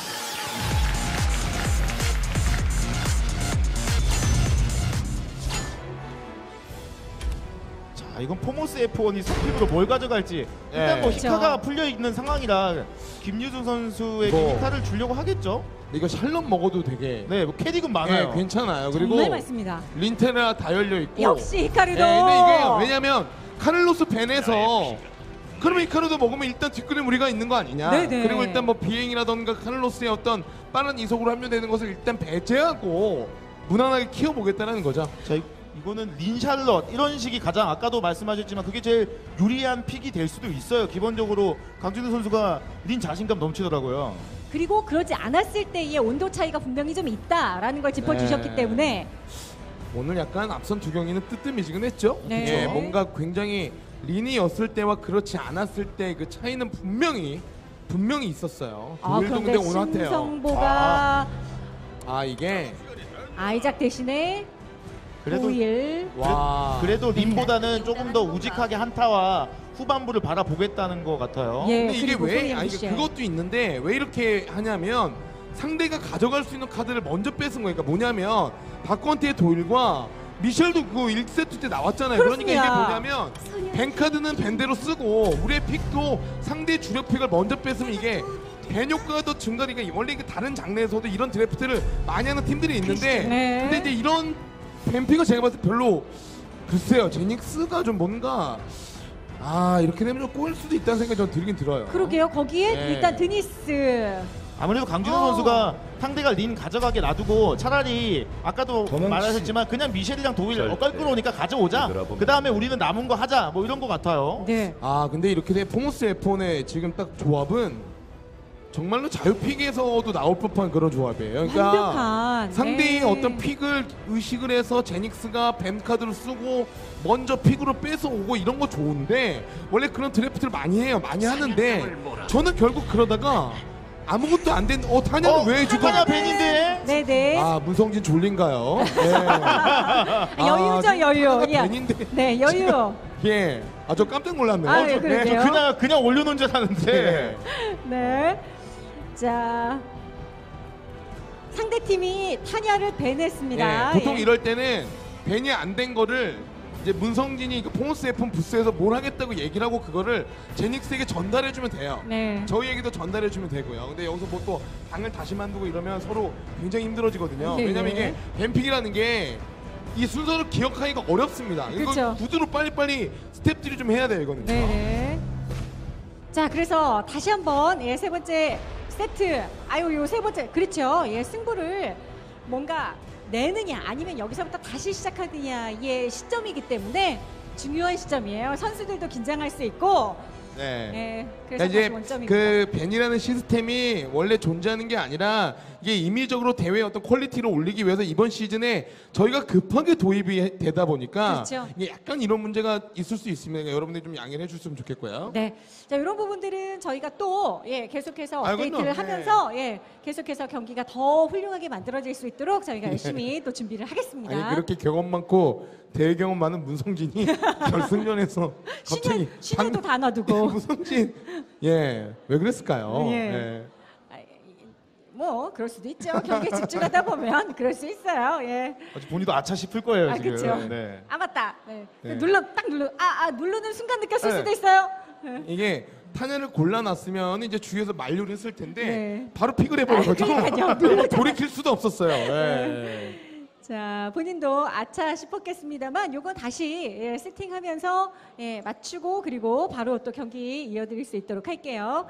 자, 이건 포모스 에프 원이 스피드로 뭘 가져갈지 일단 네. 뭐 그렇죠. 히카가 풀려 있는 상황이라 김유준 선수에게 뭐. 히카를 주려고 하겠죠. 이거 샬럿 먹어도 되게 네, 뭐 캐릭은 네, 많아요. 괜찮아요. 그리고 정말 많습니다. 린테라 다 열려 있고. 역시 히카루도. 네, 근데 이게 왜냐면 카를로스 벤에서 그러면 이카루도 먹으면 일단 뒷그림 우리가 있는 거 아니냐. 네네. 그리고 일단 뭐 비행이라던가 카를로스의 어떤 빠른 이속으로 합류되는 것을 일단 배제하고 무난하게 키워보겠다는 거죠. 자, 이- 이거는 린샬럿 이런 식이 가장 아까도 말씀하셨지만 그게 제일 유리한 픽이 될 수도 있어요. 기본적으로 강준우 선수가 린 자신감 넘치더라고요. 그리고 그러지 않았을 때의 온도 차이가 분명히 좀 있다라는 걸 짚어주셨기 네. 때문에 오늘 약간 앞선 두 경기는 뜨뜻미지근했죠. 네. 예, 뭔가 굉장히 린이었을 때와 그렇지 않았을 때 그 차이는 분명히 분명히 있었어요. 아, 도일도 그런데 근데 오늘 핫해요. 신성보가 아 이게 아이작 대신에 그래도 도일 와 그래도 린보다는 조금 더 우직하게 한타와 후반부를 바라보겠다는 것 같아요. 예, 근데 이게 그리고 왜 소니엠 아니 부시에. 그것도 있는데 왜 이렇게 하냐면 상대가 가져갈 수 있는 카드를 먼저 뺏은 거니까 뭐냐면 바컨티의 도일과 미셸도 그 일 세트 때 나왔잖아요. 그러니까 이게 그렇습니다. 뭐냐면 벤 카드는 벤대로 쓰고 우리의 픽도 상대 주력 픽을 먼저 뺏으면 이게 벤 효과가 더 증가되니까 원래 이게 다른 장르에서도 이런 드래프트를 많이 하는 팀들이 있는데 네. 근데 이제 이런 벤픽은 제가 봤을 때 별로 글쎄요 제닉스가 좀 뭔가 아 이렇게 되면 좀 꼬일 수도 있다는 생각이 좀 들긴 들어요. 그러게요. 거기에 네. 일단 드니스 아무래도 강준호 어. 선수가 상대가 린 가져가게 놔두고 차라리 아까도 도망치- 말하셨지만 그냥 미셸이랑 도일 절대 껄끄러우니까 가져오자. 되돌아보면 그 다음에 우리는 남은 거 하자. 뭐 이런 것 같아요. 네. 아 근데 이렇게 돼 포모스 에프 원의 지금 딱 조합은 정말로 자유픽에서도 나올 법한 그런 조합이에요. 그러니까 완벽한 상대의 네. 어떤 픽을 의식을 해서 제닉스가 뱀 카드를 쓰고 먼저 픽으로 뺏어오고 이런 거 좋은데 원래 그런 드래프트를 많이 해요. 많이 하는데 저는 결국 그러다가 아무것도 안 된 어 타냐는 어, 왜 주고 타냐 벤인데? 네네. 아 문성진 졸린가요? 네. 아, 여유죠 아, 여유. 타냐가 예. 벤인데. 네 여유. 예. 아 저 깜짝 놀랐네요. 아, 예, 저- 그러게요. 저 그냥 그냥 올려놓은 줄 알았는데. 네. 네. 자 상대 팀이 타냐를 밴했습니다. 예, 보통 예. 이럴 때는 벤이 안 된 거를 이제 문성진이 그 포모스 에프 부스에서 뭘 하겠다고 얘기를 하고 그거를 제닉스에게 전달해주면 돼요. 네. 저희에게도 전달해주면 되고요. 근데 여기서 뭐 또 방을 다시 만들고 이러면 서로 굉장히 힘들어지거든요. 예, 왜냐면 예. 이게 뱀픽이라는 게 이 순서를 기억하기가 어렵습니다. 이거 그쵸. 구두로 빨리빨리 스텝들이 좀 해야 돼요, 이거는요. 네네. 자, 그래서 다시 한번 예, 세 번째 세트. 아유, 요 세 번째. 그렇죠. 예, 승부를 뭔가 내느냐 아니면 여기서부터 다시 시작하느냐의 시점이기 때문에 중요한 시점이에요. 선수들도 긴장할 수 있고. 네. 예, 그래서 그러니까 이제 다시 원점입니다. 그 벤이라는 시스템이 원래 존재하는 게 아니라 이게 임의적으로 대회의 어떤 퀄리티를 올리기 위해서 이번 시즌에 저희가 급하게 도입이 되다 보니까 그렇죠. 이게 약간 이런 문제가 있을 수 있습니다. 그러니까 여러분들이 좀 양해를 해주셨으면 좋겠고요. 네. 자, 이런 부분들은 저희가 또, 예, 계속해서 아이고, 업데이트를 네. 하면서, 예, 계속해서 경기가 더 훌륭하게 만들어질 수 있도록 저희가 열심히 또 준비를 하겠습니다. 아니 그렇게 경험 많고 대회 경험 많은 문성진이 결승전에서 갑자기 신예, 신예도 다 놔두고. 문성진 예왜 그랬을까요? 예. 예. 아, 뭐, 그럴 수도 있죠. 경기에 집중하다 보면 그럴 수 있어요. 예. 아주 본인도 아차 싶을 거예요 아, 지금. 그쵸. 네. 아, 맞다. 네. 네. 눌러, 딱 눌러. 아, 아, 누르는 순간 느꼈을 네. 수도 있어요. 네. 이게 타냐를 골라놨으면 이제 주위에서 만류를 했을 텐데 네. 바로 픽을 해버려가지고 아, 그러니까요. 누르잖아요. 돌이킬 수도 없었어요. 예. 자, 본인도 아차 싶었겠습니다만 요건 다시 예, 세팅하면서 예, 맞추고 그리고 바로 또 경기 이어드릴 수 있도록 할게요.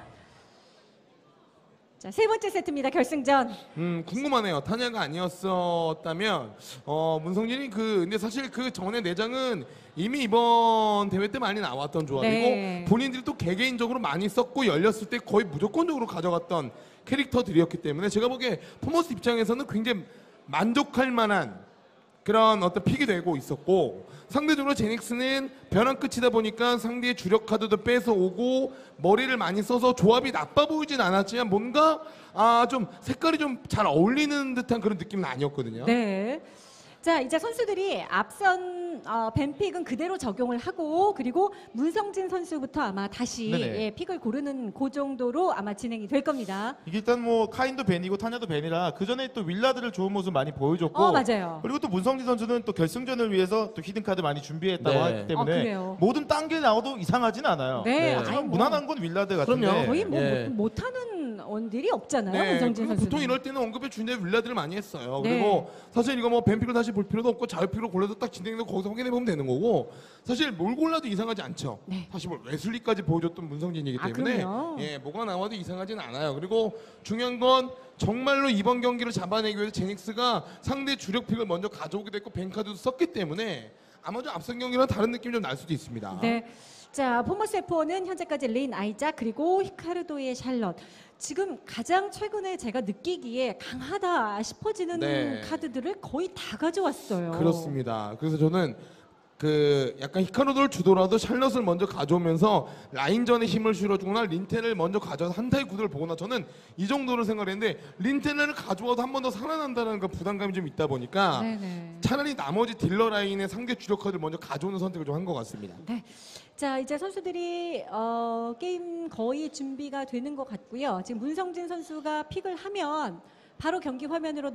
자, 세 번째 세트입니다. 결승전. 음, 궁금하네요. 타냐가 아니었었다면, 어, 문성진이 그, 근데 사실 그 전에 내장은 이미 이번 대회 때 많이 나왔던 조합이고, 네. 본인들이 또 개개인적으로 많이 썼고, 열렸을 때 거의 무조건적으로 가져갔던 캐릭터들이었기 때문에, 제가 보기에 토머스 입장에서는 굉장히 만족할 만한 그런 어떤 픽이 되고 있었고, 상대적으로 제닉스는 변환 끝이다 보니까 상대의 주력 카드도 뺏어오고 머리를 많이 써서 조합이 나빠 보이진 않았지만 뭔가 아, 좀 색깔이 좀 잘 어울리는 듯한 그런 느낌은 아니었거든요. 네. 자, 이제 선수들이 앞선 어, 밴픽은 그대로 적용을 하고 그리고 문성진 선수부터 아마 다시 네네. 예, 픽을 고르는 그 정도로 아마 진행이 될 겁니다. 이게 일단 뭐 카인도 벤이고 타냐도 벤이라 그 전에 또 윌라드를 좋은 모습 많이 보여줬고 어, 맞아요. 그리고 또 문성진 선수는 또 결승전을 위해서 또 히든 카드 많이 준비했다고 네. 하기 때문에 어, 그래요? 모든 딴 길 나와도 이상하진 않아요. 네, 하지만 아니, 뭐. 무난한 건 윌라드 같은데 그럼요. 거의 뭐 예. 못, 못하는 원딜이 없잖아요. 네, 문성진 그리고 선수. 보통 이럴 때는 언급해 주는데 윌라드를 많이 했어요. 네. 그리고 사실 이거 뭐 뱀픽을 다시 볼 필요도 없고 자유픽으로 골라서 딱 진행해서 거기서 확인해 보면 되는 거고 사실 뭘 골라도 이상하지 않죠. 네. 사실 뭐 웨슬리까지 보여줬던 문성진이기 아, 때문에 그럼요. 예, 뭐가 나와도 이상하진 않아요. 그리고 중요한 건 정말로 이번 경기를 잡아내기 위해서 제닉스가 상대 주력 픽을 먼저 가져오게 됐고 뱅카드도 썼기 때문에 아마 좀 앞선 경기랑 다른 느낌이 좀 날 수도 있습니다. 네. 자, 포머스 에프오는 현재까지 린 아이작 그리고 히카르도의 샬럿. 지금 가장 최근에 제가 느끼기에 강하다 싶어지는 네. 카드들을 거의 다 가져왔어요. 그렇습니다. 그래서 저는 그 약간 히카루도를 주더라도 샬럿을 먼저 가져오면서 라인전에 힘을 실어주거나 린테를 먼저 가져와서 한타의 구도를 보거나 저는 이 정도로 생각했는데 린테를 가져와도 한 번 더 살아난다는 그 부담감이 좀 있다 보니까 네네. 차라리 나머지 딜러 라인의 상대 주력 카드를 먼저 가져오는 선택을 좀 한 것 같습니다. 네. 자, 이제 선수들이 어, 게임 거의 준비가 되는 것 같고요. 지금 문성진 선수가 픽을 하면 바로 경기 화면으로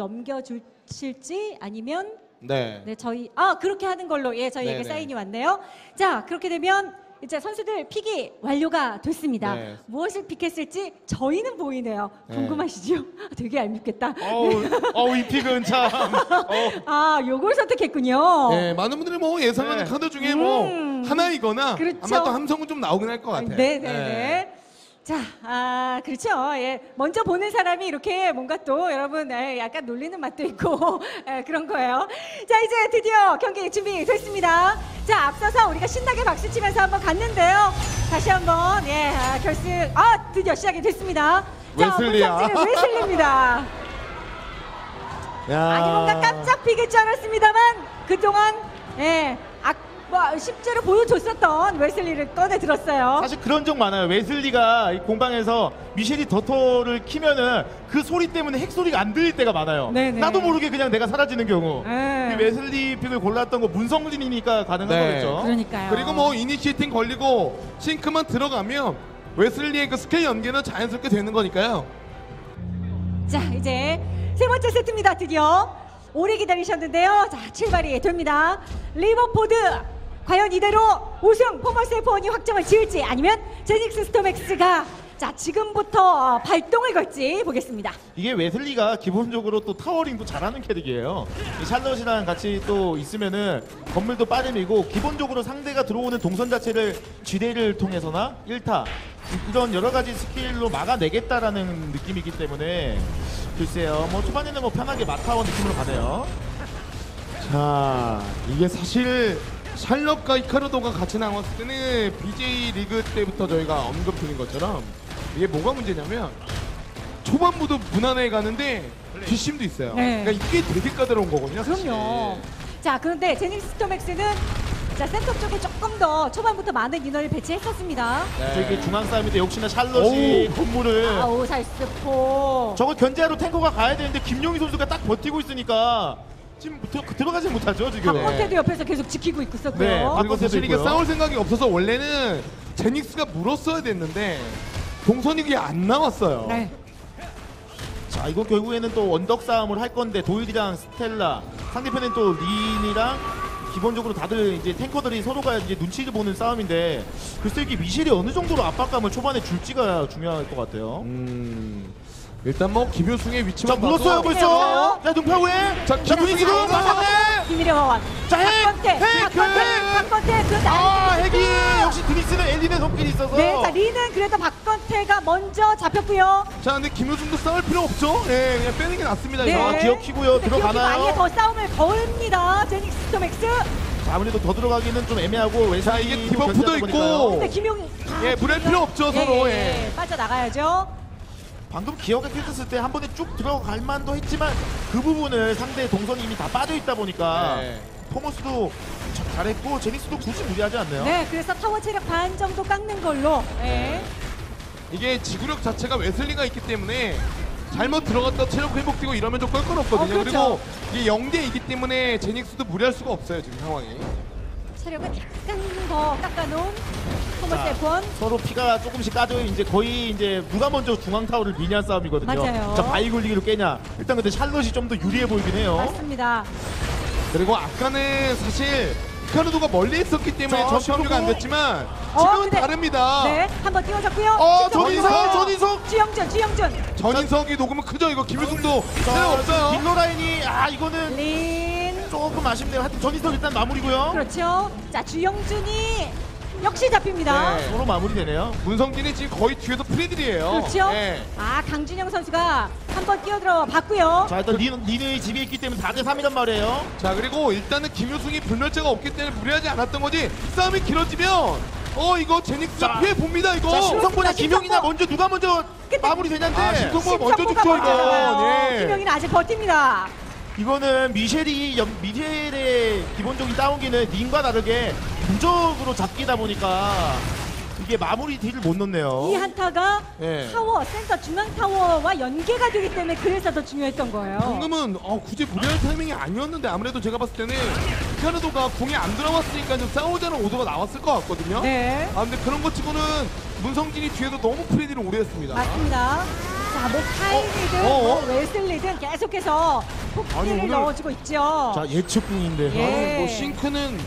넘겨주실지 아니면 네. 네, 저희 아 그렇게 하는 걸로 예 저희에게 네네. 사인이 왔네요. 자, 그렇게 되면 이제 선수들 픽이 완료가 됐습니다. 네. 무엇을 픽했을지 저희는 보이네요. 네. 궁금하시죠? 되게 얄밉겠다. 어우, 어우 이 픽은 참 어, 아, 요걸 선택했군요. 네, 많은 분들이 뭐 예상하는 네. 카드 중에 뭐 음. 하나이거나 그렇죠. 아마 또 함성은 좀 나오긴 할 것 같아요. 네, 네, 네. 자, 아, 그렇죠. 예. 먼저 보는 사람이 이렇게 뭔가 또 여러분 예, 약간 놀리는 맛도 있고 예, 그런 거예요. 자, 이제 드디어 경기 준비됐습니다. 자, 앞서서 우리가 신나게 박수 치면서 한번 갔는데요. 다시 한번 예, 아, 결승 아, 드디어 시작이 됐습니다. 자, 웨슬리야. 문성진은 웨슬리입니다. 야. 아니 뭔가 깜짝 픽일 줄 알았습니다만 그동안 예, 아, 뭐 실제로 보여줬었던 웨슬리를 꺼내 들었어요. 사실 그런 적 많아요. 웨슬리가 이 공방에서 미셸이 더터를 키면은 그 소리 때문에 핵 소리가 안 들릴 때가 많아요. 네네. 나도 모르게 그냥 내가 사라지는 경우. 네. 근데 웨슬리 픽을 골랐던 거 문성진이니까 가능한 네. 거겠죠. 그러니까요. 그리고 뭐 이니시에이팅 걸리고 싱크만 들어가면 웨슬리의 그 스킬 연계는 자연스럽게 되는 거니까요. 자, 이제 세 번째 세트입니다. 드디어 오래 기다리셨는데요. 자, 출발이 됩니다. 리버포드 과연 이대로 우승 포머스 에프원이 확정을 지을지 아니면 제닉스 스톰엑스가 자 지금부터 발동을 걸지 보겠습니다. 이게 웨슬리가 기본적으로 또 타워링도 잘하는 캐릭이에요. 이 샬럿이랑 같이 또 있으면은 건물도 빠름이고 기본적으로 상대가 들어오는 동선 자체를 지뢰를 통해서나 일 타 이런 여러 가지 스킬로 막아내겠다라는 느낌이기 때문에 글쎄요. 뭐 초반에는 뭐 편하게 마타워 느낌으로 가네요. 자, 이게 사실 샬럿과 히카르도가 같이 나왔을 때는 비제이 리그 때부터 저희가 언급드린 것처럼 이게 뭐가 문제냐면 초반부도 무난해 가는데 뒷심도 있어요. 네. 그러니까 이게 되게 까다로운 거거든요. 사실. 그럼요. 자, 그런데 제닉스 스톰엑스는 자 센터 쪽에 조금 더 초반부터 많은 인원을 배치했었습니다. 저기 중앙 싸움인데 역시나 샬럿이 오우. 건물을 아우 살스포. 저거 견제하러 탱커가 가야 되는데 김용희 선수가 딱 버티고 있으니까 지금 들, 들어가지 못하죠 지금. 박건태도 옆에서 계속 지키고 있었고요. 네, 박- 그리고 사실 이게 있고요. 싸울 생각이 없어서 원래는 제닉스가 물었어야 됐는데 동선이 그게 안 나왔어요. 네. 자 이거 결국에는 또 언덕 싸움을 할 건데 도일이랑 스텔라 상대편엔 또 린이랑 기본적으로 다들 이제 탱커들이 서로가 이제 눈치를 보는 싸움인데 글쎄 이게 미셸이 어느 정도로 압박감을 초반에 줄지가 중요할 것 같아요. 음, 일단 뭐 김효승의 자 위치만 물었어요 봐도 벌써. 자 눈파우에. 자, 자 분위기도 김효승이 막았네. 비밀의 화원. 자, 핵! 박건태, 핵! 박건태, 핵! 박건태. 그 아 날- 핵이 역시 드니스는 엘린의 손길이 있어서. 네, 자 리는 그래도 박건태가 먼저 잡혔고요. 자, 근데 김효승도 싸울 필요 없죠? 예, 그냥 빼는 게 낫습니다. 네. 이거. 자, 기어 키고요. 자, 기어키고 들어가나요? 아예 더 싸움을 거입니다. 제닉스 스톰엑스. 자, 아무래도 더 들어가기는 좀 애매하고 자, 이게 디버프도 있고. 근데 김용 예, 무리할 필요 없죠, 서로. 예. 빠져나가야죠. 방금 기어가 켜졌을 때 한 번에 쭉 들어갈 만도 했지만 그 부분을 상대 동선이 이미 다 빠져 있다 보니까 네. 토머스도 자- 잘했고 제닉스도 굳이 무리하지 않네요. 네, 그래서 타워 체력 반 정도 깎는 걸로. 네. 이게 지구력 자체가 웨슬리가 있기 때문에 잘못 들어갔다 체력 회복되고 이러면 좀 껄끄럽거든요. 어, 그렇죠. 그리고 이게 영 대 이기 때문에 제닉스도 무리할 수가 없어요, 지금 상황이. 체력은 약간 더 깎아놓은 토머스 자, 에폰. 서로 피가 조금씩 까져 이제 거의 이제 누가 먼저 중앙 타워를 미냐 싸움이거든요. 맞아요. 자 바위 굴리기로 깨냐. 일단 근데 샬럿이 좀 더 유리해 보이긴 해요. 맞습니다. 그리고 아까는 사실 히카르도가 멀리 있었기 때문에 자, 접점유가 안 시끄럽고. 됐지만 어, 지금은 근데- 다릅니다. 네, 한번 띄워줬고요. 어 직접 전인석 올라가요. 전인석. 주영준, 주영준. 전인석이 녹으면 크죠. 이거 김효승도 자, 네, 없어요. 딜러 라인이 아 이거는 린. 조금 아쉽네요. 하여튼 전인석 일단 마무리고요. 그렇죠. 자, 주영준이 역시 잡힙니다. 네. 서로 마무리되네요. 문성진이 지금 거의 뒤에서 프리들이에요. 그렇죠. 네. 아, 강준영 선수가 한번 뛰어들어 봤고요. 자 일단 린, 린의 집에 있기 때문에 사 대 삼이란 말이에요. 자, 그리고 일단은 김효승이 불멸자가 없기 때문에 무리하지 않았던 거지. 싸움이 길어지면 어 이거 제닉스가 자, 피해 봅니다 이거. 자 심성보냐 심성보. 김용이냐 먼저 누가 먼저 근데- 마무리 되냐인데 아, 심성- 뭐 먼저 심성보가 죽죠, 먼저 이거. 나가요. 예. 김영희는 아직 버팁니다. 이거는 미셸이 연- 미셸의 기본적인 다운기는 린과 다르게 무적으로 잡기다 보니까 이게 마무리 딜을 못 넣네요. 이 한타가 예. 타워, 센터 중앙 타워와 연계가 되기 때문에 그래서 더 중요했던 거예요. 방금은 어, 굳이 무리할 타이밍이 아니었는데 아무래도 제가 봤을 때는 히카르도가 공이 안 들어왔으니까 좀 싸우자는 오도가 나왔을 것 같거든요. 네, 아 근데 그런 것 치고는 문성진이 뒤에서 너무 프리디를 오래 했습니다. 맞습니다. 자, 뭐 카이리든 어, 어. 뭐 웨슬리든 계속해서 아니, 폭기를 오늘- 넣어주고 있죠. 자 예측궁인데 예. 아니, 뭐 싱크는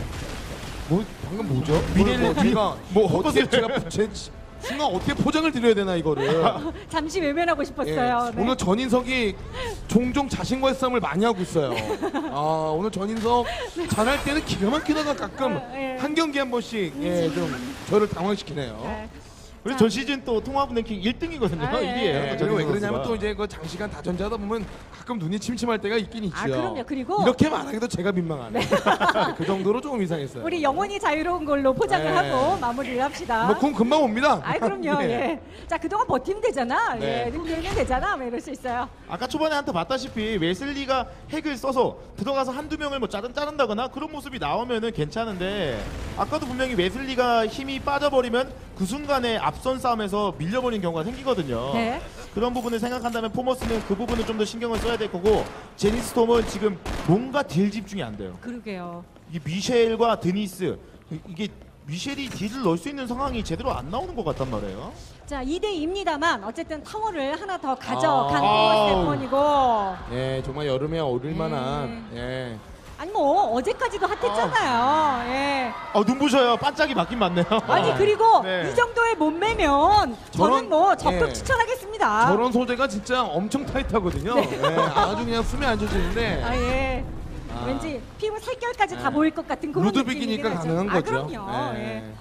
뭐 방금 뭐죠? 미래를- 뭐 제가 뭐 어떻게 헛것을- 제가 제 순간 어떻게 포장을 드려야 되나 이거를. 잠시 외면하고 예. 싶었어요. 네. 오늘 전인석이 종종 자신과의 싸움을 많이 하고 있어요. 아 오늘 전인석 잘할 때는 기가 막히다가 가끔 어, 예. 한 경기 한 번씩 예, 좀 저를 당황시키네요. 네. 우리 자. 전 시즌 또 통합 랭킹 일 등이거든요. 아, 예. 일 위예요. 예, 그리고 왜 그러냐면 또 이제 그 장시간 다전제하다 보면 가끔 눈이 침침할 때가 있긴 있죠. 아, 그럼요. 그리고- 이렇게 말하기도 제가 민망하네. 그 정도로 조금 이상했어요. 우리 영혼이 자유로운 걸로 포장을 네. 하고 마무리를 합시다. 뭐군 금방 옵니다. 아, 그럼요. 예. 예. 자, 그동안 버티면 되잖아. 네. 예, 늘면 되잖아. 뭐 이럴 수 있어요. 아까 초반에 한테 봤다시피 웨슬리가 핵을 써서 들어가서 한두 명을 뭐 자른 자른다거나 그런 모습이 나오면은 괜찮은데 아까도 분명히 웨슬리가 힘이 빠져버리면 그 순간에 앞선 싸움에서 밀려버리는 경우가 생기거든요. 네. 그런 부분을 생각한다면 포머스는 그 부분을 좀 더 신경을 써야 될 거고 제니스 톰은 지금 뭔가 딜 집중이 안 돼요. 그러게요. 이 미셸과 드니스 이게 미셸이 딜을 넣을 수 있는 상황이 제대로 안 나오는 것 같단 말이에요. 자, 이 대 이입니다만 어쨌든 타워를 하나 더 가져간 아. 토머스 스테폰이고 예, 정말 여름에 어울릴 네. 만한 예. 아니 뭐 어제까지도 핫했잖아요. 예. 어, 눈부셔요. 반짝이 맞긴 맞네요. 아니 그리고 네. 이 정도의 몸매면 저는 저런- 뭐 적극 예. 추천하겠습니다. 저런 소재가 진짜 엄청 타이트하거든요. 예, 아주 그냥 숨이 안 쉬어지는데 아 예. 아. 왠지 피부 색결까지 다 예. 보일 것 같은 그런 루드빅이니까 느낌이긴 하죠. 가능한 아, 거죠. 그럼요. 예. 예.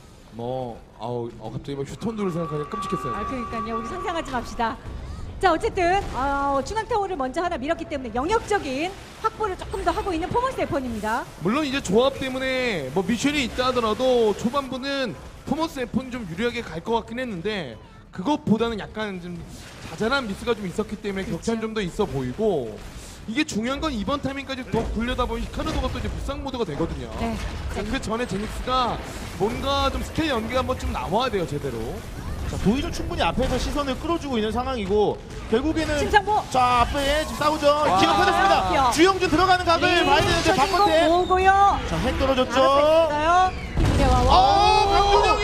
뭐 아우 어, 갑자기 뭐 휴톤도를 생각하니까 끔찍했어요. 아 그러니까요. 우리 상상하지 맙시다. 자 어쨌든 어, 중앙 타워를 먼저 하나 밀었기 때문에 영역적인 확보를 조금 더 하고 있는 포머스 에폰입니다. 물론 이제 조합 때문에 뭐 미션이 있다 하더라도 초반부는 토머스 에폰이 좀 유리하게 갈 것 같긴 했는데 그것보다는 약간 좀 자잘한 미스가 좀 있었기 때문에 그렇죠. 격차는 좀 더 있어 보이고 이게 중요한 건 이번 타이밍까지 더 굴려다 보면 히카르도가 또 이제 무쌍 모드가 되거든요. 네. 자, 그 전에 제닉스가 뭔가 좀 스킬 연계가 한번 좀 나와야 돼요 제대로. 자, 도의는 충분히 앞에서 시선을 끌어주고 있는 상황이고 결국에는 심상보. 자 앞에 지금 싸우죠. 와. 기록 터졌습니다. 귀여워. 주영준 들어가는 각을 봐야 되는데 주인공 바깥에 모으고요. 자 핵 떨어졌죠. 알았어요. 김대와 어, 강준영이!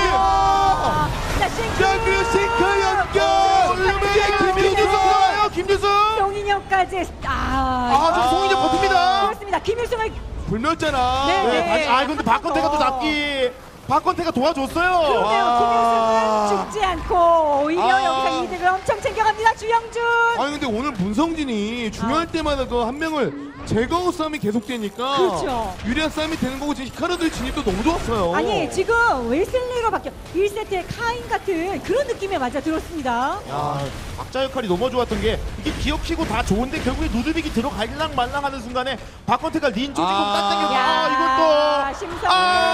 아, 자 싱크. 자, 그 싱크 연결! 올림픽 김유수 들어와요. 김유수. 송인영까지. 아, 아, 저 송인영 버팁니다. 그렇습니다. 김일성을 불멸자라. 네, 네, 네. 다시, 아 근데 박건태가 또 어. 잡기. 박건태가 도와줬어요. 그러네요. 와. 김효승은 죽지 않고 오히려 아. 여기서 이득을 엄청 챙겨갑니다. 주영준. 아니 근데 오늘 문성진이 중요할 아. 때마다 그 한 명을 제거 싸움이 계속되니까 그렇죠. 유리한 싸움이 되는 거고 지금 히카르도의 진입도 너무 좋았어요. 아니 지금 웨슬리로 바뀌어 일 세트의 카인 같은 그런 느낌에 맞아 들었습니다. 야, 박자 역할이 너무 좋았던 게 이게 기어키고 다 좋은데 결국에 루드빅이 들어갈랑 말랑 하는 순간에 박건태가 린 조지고 아. 딱 당겨. 야, 아, 이걸 또. 심성.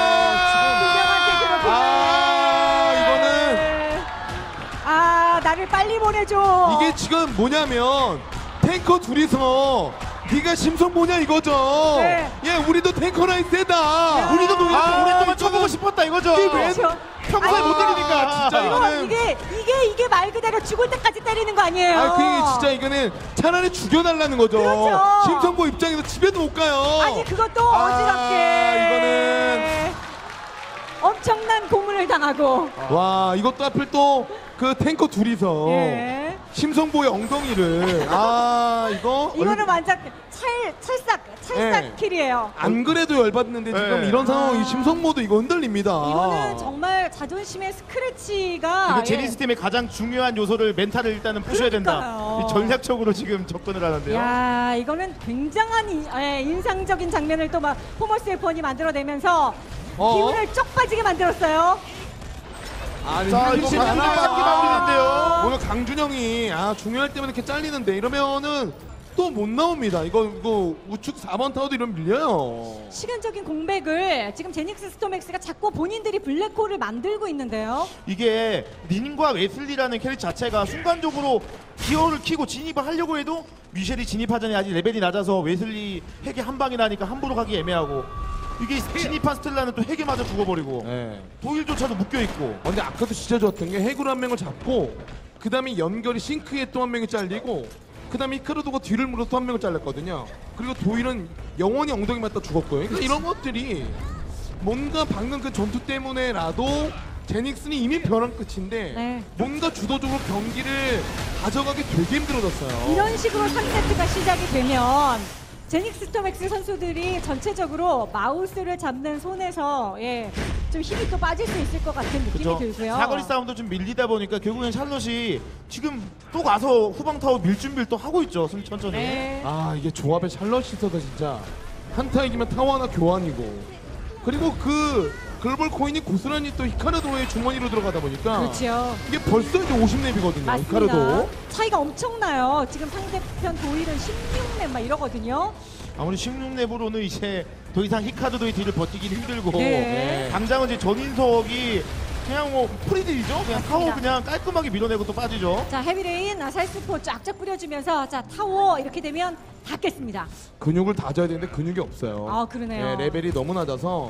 아. 김경한테 아, 이거는 아 나를 빨리 보내줘. 이게 지금 뭐냐면 탱커 둘이서 네가 심성 뭐냐 이거죠. 네. 예, 우리도 탱커 라인 세다. 우리도 농구 아, 오랫동안 이거는 쳐보고 싶었다 이거죠. 이게 왜 그렇죠. 평소에 못 아, 때리니까. 진짜 이거 이거는- 이게 이게 이게 말 그대로 죽을 때까지 때리는 거 아니에요? 아, 그게 진짜 이거는 차라리 죽여달라는 거죠. 그렇죠. 심성보 입장에서 집에도 못 가요. 아니 그것도 아, 어지럽게 이거는 엄청난 고문을 당하고 와, 이것도 하필 또 그 탱커 둘이서 예. 심성보의 엉덩이를 아, 이거 이거는 얼- 완전 찰 찰싹 찰싹 예. 킬이에요. 안 그래도 열받는데 지금 네. 이런 상황이 아. 심성보도 이거 흔들립니다. 이거는 정말 자존심의 스크래치가 이거 예. 제니스 팀의 가장 중요한 요소를 멘탈을 일단은 부셔야 된다. 그러니까요. 이 전략적으로 지금 접근을 하는데요. 야 이거는 굉장한 인, 예, 인상적인 장면을 또 막 포머스 에프원이 만들어내면서 어? 기운을 쪽 빠지게 만들었어요. 아니, 자, 이거 힘이 강준영 나나. 잡기 마무리인데요. 오늘 강준영이 아 중요할 때만 이렇게 잘리는데 이러면은 또 못 나옵니다. 이거 이거 우측 사 번 타워도 이러면 밀려요. 시간적인 공백을 지금 제닉스 스톰엑스가 자꾸 본인들이 블랙홀을 만들고 있는데요. 이게 린과 웨슬리라는 캐릭 자체가 순간적으로 기어를 키고 진입을 하려고 해도 미셸이 진입하자니 아직 레벨이 낮아서 웨슬리 핵이 한 방이 나니까 함부로 가기 애매하고 이게 진입한 스텔라는 또 핵에 맞아 죽어버리고 네. 도일조차도 묶여있고 어, 근데 아까도 진짜 좋았던 게 해구로 한 명을 잡고 그 다음에 연결이 싱크에 또 한 명이 잘리고 그 다음에 히카르도가 뒤를 물어 또 한 명을 잘랐거든요. 그리고 도일은 영원히 엉덩이 맞다 죽었고요. 그러니까 이런 것들이 뭔가 방금 그 전투 때문에라도 제닉슨이 이미 변한 끝인데 네. 뭔가 주도적으로 경기를 가져가기 되게 힘들어졌어요. 이런 식으로 삼 세트가 시작이 되면 제닉스 스톰엑스 선수들이 전체적으로 마우스를 잡는 손에서 예, 좀 힘이 또 빠질 수 있을 것 같은 느낌이 그죠? 들고요. 사거리 싸움도 좀 밀리다 보니까 결국엔 샬럿이 지금 또 가서 후방 타워 밀 준비를 또 하고 있죠. 승 천천히. 네. 아 이게 조합에 샬럿이 있어도 진짜 한타 이기면 타워 하나 교환이고 그리고 그 글로벌 코인이 고스란히 또 히카르도의 주머니로 들어가다 보니까 그렇죠. 이게 벌써 이제 오십 렙이거든요. 맞습니다. 히카르도. 차이가 엄청나요. 지금 상대편 도일은 십육 렙 막 이러거든요. 아무리 십육 렙으로는 이제 더 이상 히카르도의 뒤를 버티긴 힘들고 네. 당장은 이제 전인석이 그냥 뭐 프리딜이죠. 그냥 타워 맞습니다. 그냥 깔끔하게 밀어내고 또 빠지죠. 자 헤비레인 아, 살스포 쫙쫙 뿌려주면서 자 타워 이렇게 되면 닿겠습니다. 근육을 다져야 되는데 근육이 없어요. 아, 그러네요. 네, 레벨이 너무 낮아서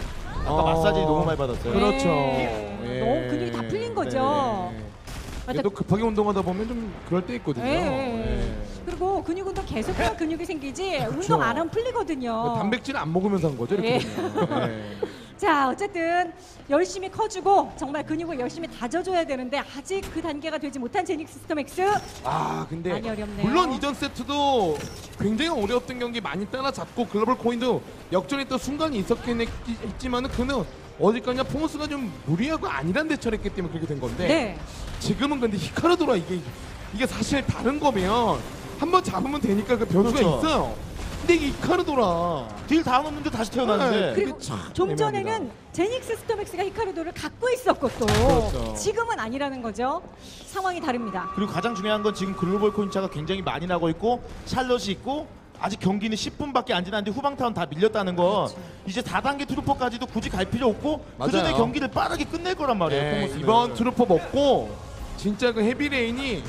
아까 어, 마사지 너무 많이 받았어요. 그렇죠. 네. 예. 너무 근육이 다 풀린 거죠. 네. 맞아. 얘도 급하게 운동하다 보면 좀 그럴 때 있거든요. 예, 예, 예. 예. 그리고 근육 운동 계속해야 근육이 생기지 운동 안 하면 풀리거든요. 뭐 단백질 안 먹으면서 한 거죠, 이렇게 예. 되면. 예. 자 어쨌든 열심히 커주고 정말 근육을 열심히 다져줘야 되는데 아직 그 단계가 되지 못한 제닉스 스톰엑스. 아 근데 많이 어렵네요. 물론 이전 세트도 굉장히 어려웠던 경기 많이 따라잡고 글로벌 코인도 역전했던 순간이 있었긴 했, 했지만은 그는 어디까지나 포머스가 좀 무리하고 안일한 대처를 했기 때문에 그렇게 된 건데 네. 지금은 근데 히카르도라 이게 이게 사실 다른 거면 한번 잡으면 되니까 그 변수가 그렇죠. 있어요. 근데 이게 히카르도라 딜 다 넣었는데 다시 태어나는데 네, 그리고 그게 참 좀 애매합니다. 전에는 제닉스 스톰엑스가 히카르도를 갖고 있었고 또 그렇죠. 지금은 아니라는 거죠. 상황이 다릅니다. 그리고 가장 중요한 건 지금 글로벌 코인 차가 굉장히 많이 나고 있고 샬럿이 있고 아직 경기는 십 분밖에 안 지났는데 후방 타운 다 밀렸다는 건 이제 사 단계 트루퍼까지도 굳이 갈 필요 없고 그 전에 맞아요. 경기를 빠르게 끝낼 거란 말이에요. 네, 포머스는. 이번 트루퍼 먹고 진짜 그 헤비레인이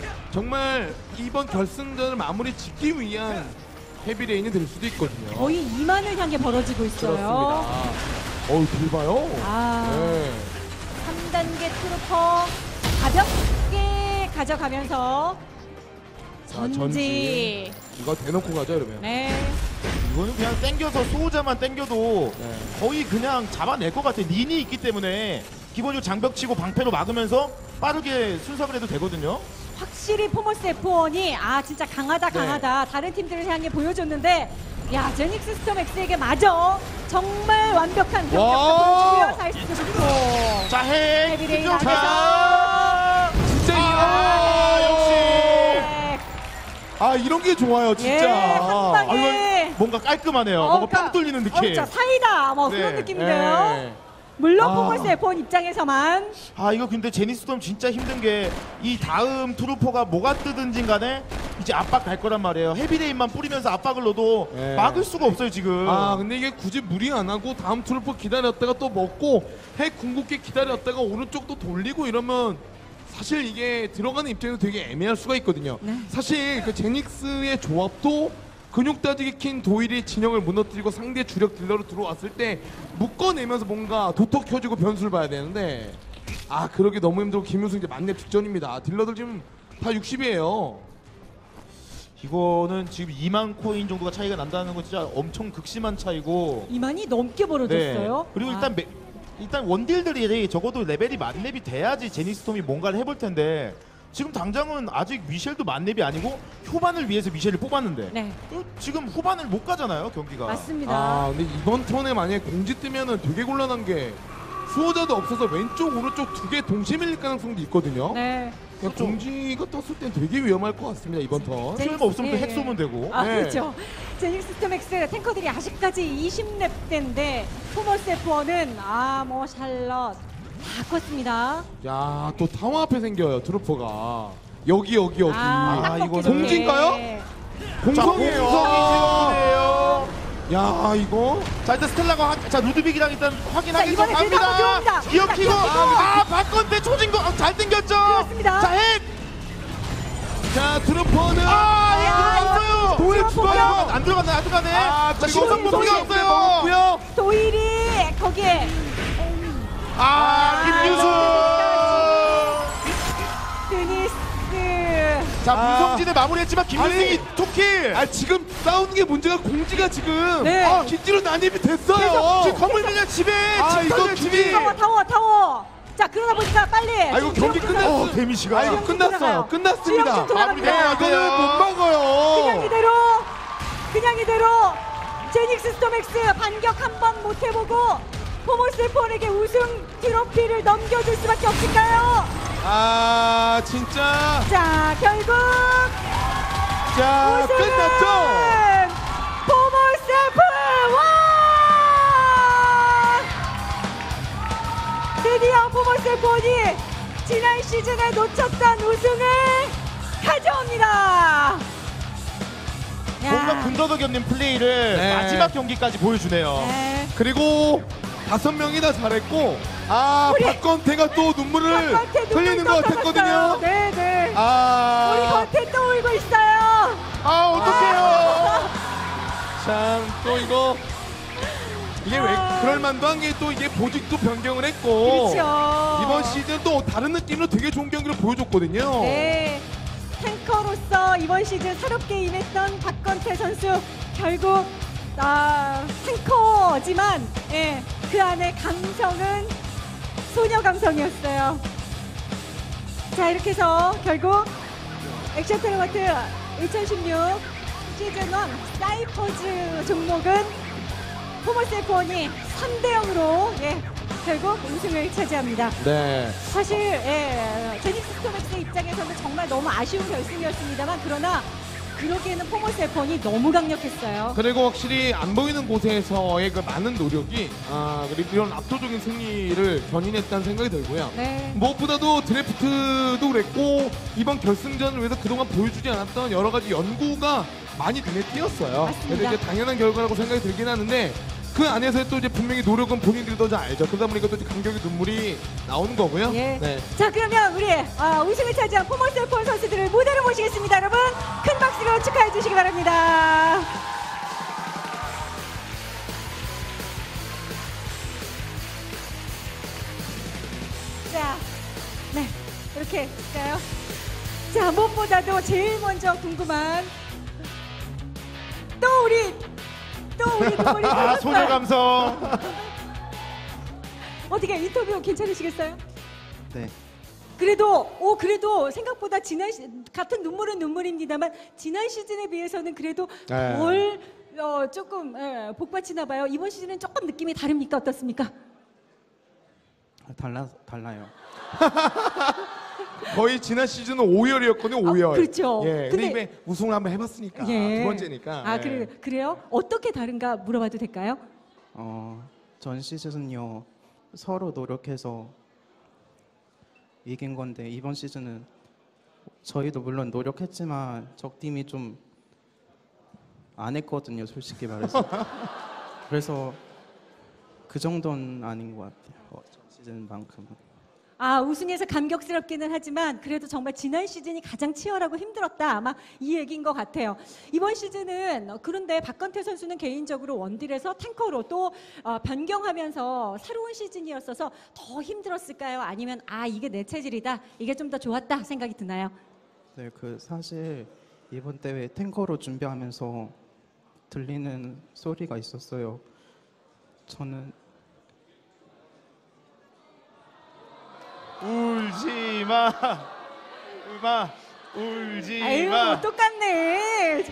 정말 이번 결승전을 마무리 짓기 위한 헤비레인이 될 수도 있거든요. 거의 이만을 향해 벌어지고 있어요. 그렇습니다. 어우, 길 봐요. 아. 네. 삼 단계 트루퍼 가볍게 가져가면서 자, 전지. 전지. 이거 대놓고 가죠, 그러면. 네. 이거는 그냥 땡겨서 수호자만 땡겨도 네. 거의 그냥 잡아낼 것 같아요. 린이 있기 때문에 기본적으로 장벽 치고 방패로 막으면서 빠르게 순삭을 해도 되거든요. 확실히 포머스 에프원이 아 진짜 강하다 네. 강하다 다른 팀들을 향해 보여줬는데 야, 제닉스 스톰엑스에게 마저 정말 완벽한 경기력을 와. 보여주고요. 사이스도 좋고. 자, 핵! 헤비레인 자, 안에서. 진짜 아, 이거 역시! 네. 아 이런 게 좋아요 진짜. 예, 한 방에. 아, 이건 뭔가 깔끔하네요. 어, 뭔가 그러니까, 빵 뚫리는 어, 느낌. 자, 사이다. 뭐 네. 그런 느낌인데요. 예. 물론 아. 포머스 에프원 입장에서만 아, 이거 근데 제니스톰 진짜 힘든 게 이 다음 트루퍼가 뭐가 뜨든지 간에 이제 압박 갈 거란 말이에요. 헤비레인만 뿌리면서 압박을 넣어도 예. 막을 수가 없어요, 지금. 아 근데 이게 굳이 무리 안 하고 다음 트루퍼 기다렸다가 또 먹고 핵 궁극기 기다렸다가 오른쪽도 돌리고 이러면 사실 이게 들어가는 입장에서 되게 애매할 수가 있거든요. 네. 사실 그 제닉스의 조합도 근육 따지기 킨 도일이 진영을 무너뜨리고 상대 주력 딜러로 들어왔을 때 묶어내면서 뭔가 도토 켜주고 변수를 봐야 되는데 아 그러기 너무 힘들고 김윤수 이제 만렙 직전입니다. 딜러들 지금 다 육십이에요. 이거는 지금 이만 코인 정도가 차이가 난다는 건 진짜 엄청 극심한 차이고. 이만이 넘게 벌어졌어요. 네. 그리고 아. 일단 매- 일단 원딜들이 적어도 레벨이 만렙이 돼야지 제니스톰이 뭔가를 해볼 텐데 지금 당장은 아직 미셸도 만렙이 아니고 후반을 위해서 미셸을 뽑았는데 네, 또 지금 후반을 못 가잖아요, 경기가. 맞습니다. 아 근데 이번 턴에 만약에 공지 뜨면은 되게 곤란한 게 수호자도 없어서 왼쪽 오른쪽 두 개 동시에 밀릴 가능성도 있거든요. 네. 그냥 공지가 떴을 땐 되게 위험할 것 같습니다 이번 턴. 제- 필요가 없으면 또 예. 핵 쏘면 되고. 아, 네. 그렇죠. 제닉스 스톰엑스 탱커들이 아직까지 이십 렙대인데 포머스 에프원은 아, 뭐 샬럿 다 컸습니다. 야 또 타워 앞에 생겨요 트루퍼가. 여기 여기 여기. 아, 딱 아, 먹기 이거는- 좋게. 공지인가요? 공성이에요. 공성이에요. 야 이거 자, 일단 스텔라가 하- 자 루드빅이랑 일단 확인하기 자, 이번에 갑니다. 들어가고 들어옵니다. 기어키고 자, 기어키고. 아, 바컨대 초진 거 잘 당겼죠. 그렇습니다. 자, 핵. 자 트루퍼는 아, 핵 야, 들어갔어요. 도일 들어갔어요. 추가요. 안 들어갔네, 안 들어갔네. 아 자, 신성 도일, 못 도일. 들어갔어요. 먹었고요. 도일이 거기에 아, 김유수. 드니스. 자, 아. 문성진을 마무리했지만 김유승이 아니. 투킬. 아 지금 싸우는 게 문제가 공지가 지금 네. 아, 기지로 난입이 됐어요. 지금 건물 그냥 집에 아, 집 이거 털려, 집이. 집이. 타워 타워 타워. 자, 그러다 보니까 빨리. 아 이거 경기 지금 끝났어. 어, 데미지가. 아 이거 지금 끝났어요. 들어가요. 끝났습니다. 지금 들어갑니다. 아, 이거는 못 그냥 막아요. 이대로 그냥 이대로 제닉스 스톰엑스 반격 한 번 못 해보고 포머스 에프원에게 우승 트로피를 넘겨줄 수밖에 없을까요? 아 진짜 자, 결국 자 우승은 끝났죠. 포머스 에프원! 드디어 포머스 에프원이 지난 시즌에 놓쳤던 우승을 가져옵니다. 뭔가 야. 군더더기 없는 플레이를 네. 마지막 경기까지 보여주네요. 네. 그리고 다섯 명이 다 잘했고 아 우리- 박건태가 또 눈물을 박건태 눈물 흘리는 것 같았거든요. 떴었어요. 네, 네. 우리 아, 건태 또 울고 있어요. 아, 어떡해요. 참 또 이거 이게 왜 아. 그럴 만도 한 게 또 이게 보직도 변경을 했고 그렇죠. 이번 시즌 또 다른 느낌으로 되게 좋은 경기를 보여줬거든요. 네. 탱커로서 이번 시즌 새롭게 임했던 박건태 선수 결국 아, 탱커지만 예, 그 안에 감성은 소녀 감성이었어요. 자, 이렇게 해서 결국 액션 토너먼트 이천십육 시즌 일 사이퍼즈 종목은 포머스 에프원이 삼 대 영으로 예, 결국 우승을 차지합니다. 네. 사실 예, 제닉스 스톰엑스 입장에서는 정말 너무 아쉬운 결승이었습니다만 그러나 그러기에는 포머스 에프원이 너무 강력했어요. 그리고 확실히 안 보이는 곳에서의 그 많은 노력이 아 그리고 이런 압도적인 승리를 견인했다는 생각이 들고요. 네. 무엇보다도 드래프트도 그랬고 이번 결승전을 위해서 그동안 보여주지 않았던 여러 가지 연구가 많이 눈에 띄었어요. 맞습니다. 그래서 이제 당연한 결과라고 생각이 들긴 하는데 그 안에서 또 이제 분명히 노력은 본인들이 더 잘 알죠. 그러다 보니까 또 이제 감격의 눈물이 나오는 거고요. 예. 네. 자, 그러면 우리 아, 우승을 차지한 포머스 에프원 선수들을 무대로 모시겠습니다. 여러분 큰 박수로 축하해 주시기 바랍니다. 자, 네, 이렇게 할까요? 자, 무엇보다도 제일 먼저 궁금한 또 우리 또 우리 눈물이 아, 소녀 흘렀어요. 감성. 어떻게 인터뷰 괜찮으시겠어요? 네. 그래도 오 그래도 생각보다 지난 시, 같은 눈물은 눈물입니다만 지난 시즌에 비해서는 그래도 네. 덜 어, 조금 예, 복받치나 봐요. 이번 시즌은 조금 느낌이 다릅니까? 어떻습니까? 달라 달라요. 거의 지난 시즌은 오열이었거든요. 오열. 아, 그렇죠. 예. 근데, 근데- 이번에 우승을 한번 해봤으니까 예. 두 번째니까. 아, 예. 그래, 그래요? 어떻게 다른가 물어봐도 될까요? 어, 전 시즌은요 서로 노력해서 이긴 건데 이번 시즌은 저희도 물론 노력했지만 적 팀이 좀 안 했거든요, 솔직히 말해서. 그래서 그 정도는 아닌 것 같아요. 어, 전 시즌만큼은. 아, 우승해서 감격스럽기는 하지만 그래도 정말 지난 시즌이 가장 치열하고 힘들었다. 아마 이 얘기인 것 같아요. 이번 시즌은 어, 그런데 박건태 선수는 개인적으로 원딜에서 탱커로 또 어, 변경하면서 새로운 시즌이었어서 더 힘들었을까요? 아니면 아, 이게 내 체질이다. 이게 좀 더 좋았다 생각이 드나요? 네, 그 사실 이번 대회 탱커로 준비하면서 들리는 소리가 있었어요. 저는 울지 마, 울지 마, 울지 아유, 마. 똑같네.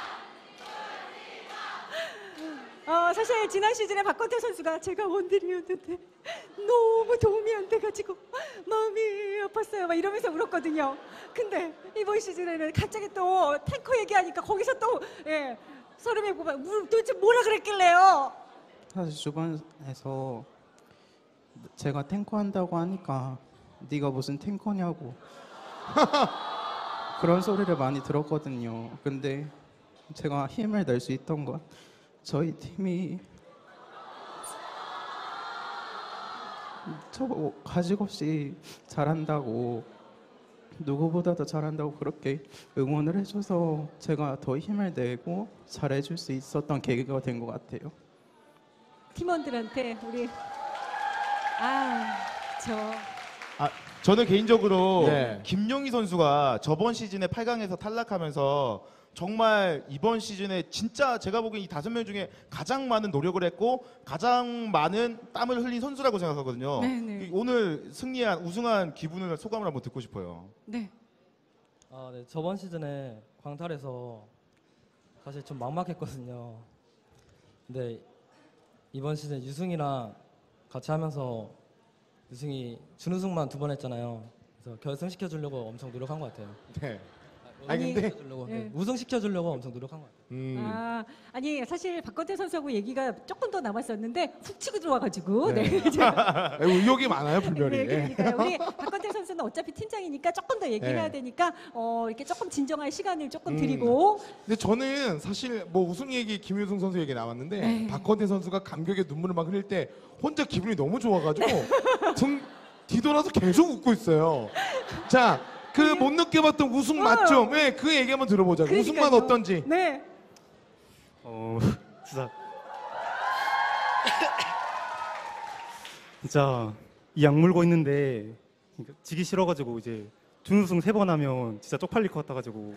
어, 사실 지난 시즌에 박건태 선수가 제가 원딜이었는데 너무 도움이 안 돼가지고 마음이 아팠어요. 막 이러면서 울었거든요. 근데 이번 시즌에는 갑자기 또 탱커 얘기하니까 거기서 또 예, 서름이 보면 물- 도대체 뭐라 그랬길래요? 사실 주변에서 제가 탱커 한다고 하니까 네가 무슨 탱커냐고 그런 소리를 많이 들었거든요. 근데 제가 힘을 낼 수 있던 건 저희 팀이 저 가식 없이 잘한다고 누구보다도 잘한다고 그렇게 응원을 해줘서 제가 더 힘을 내고 잘해줄 수 있었던 계기가 된 것 같아요. 팀원들한테 우리 아, 저 아, 저는 개인적으로 네. 김용희 선수가 저번 시즌에 팔 강에서 탈락하면서 정말 이번 시즌에 진짜 제가 보기엔 이 다섯 명 중에 가장 많은 노력을 했고 가장 많은 땀을 흘린 선수라고 생각하거든요. 네네. 이 오늘 승리한 우승한 기분을 소감을 한번 듣고 싶어요. 네. 아, 네. 저번 시즌에 광탈에서 사실 좀 막막했거든요. 근데 이번 시즌 유승이랑 같이 하면서 유승이 준우승만 두 번 했잖아요. 그래서 결승 시켜주려고 엄청 노력한 것 같아요. 네. 아, 아니, 우승 근데- 시켜주려고, 네. 네. 우승 시켜주려고 엄청 노력한 것 같아요. 음. 아, 아니 사실 박건태 선수하고 얘기가 조금 더 남았었는데 훅 치고 들어와가지고 네. 네. 아, 의욕이 많아요, 분별이. 네, 그러니까요. 우리 박건태 선수는 어차피 팀장이니까 조금 더 얘기를 네. 해야 되니까 어, 이렇게 조금 진정할 시간을 조금 음. 드리고 근데 저는 사실 뭐 우승 얘기 김효승 선수 얘기 나왔는데 네. 박건태 선수가 감격에 눈물을 막 흘릴 때 혼자 기분이 너무 좋아가지고 네. 등 뒤돌아서 계속 웃고 있어요. 자, 그 못 느껴봤던 우승 맛 좀, 네, 그 얘기 한번 들어보자. 우승 맛 그러니까요. 어떤지. 네. 어 진짜 진짜 이 약 물고 있는데 지기 싫어가지고 이제 준우승 세 번 하면 진짜 쪽팔릴 것 같아가지고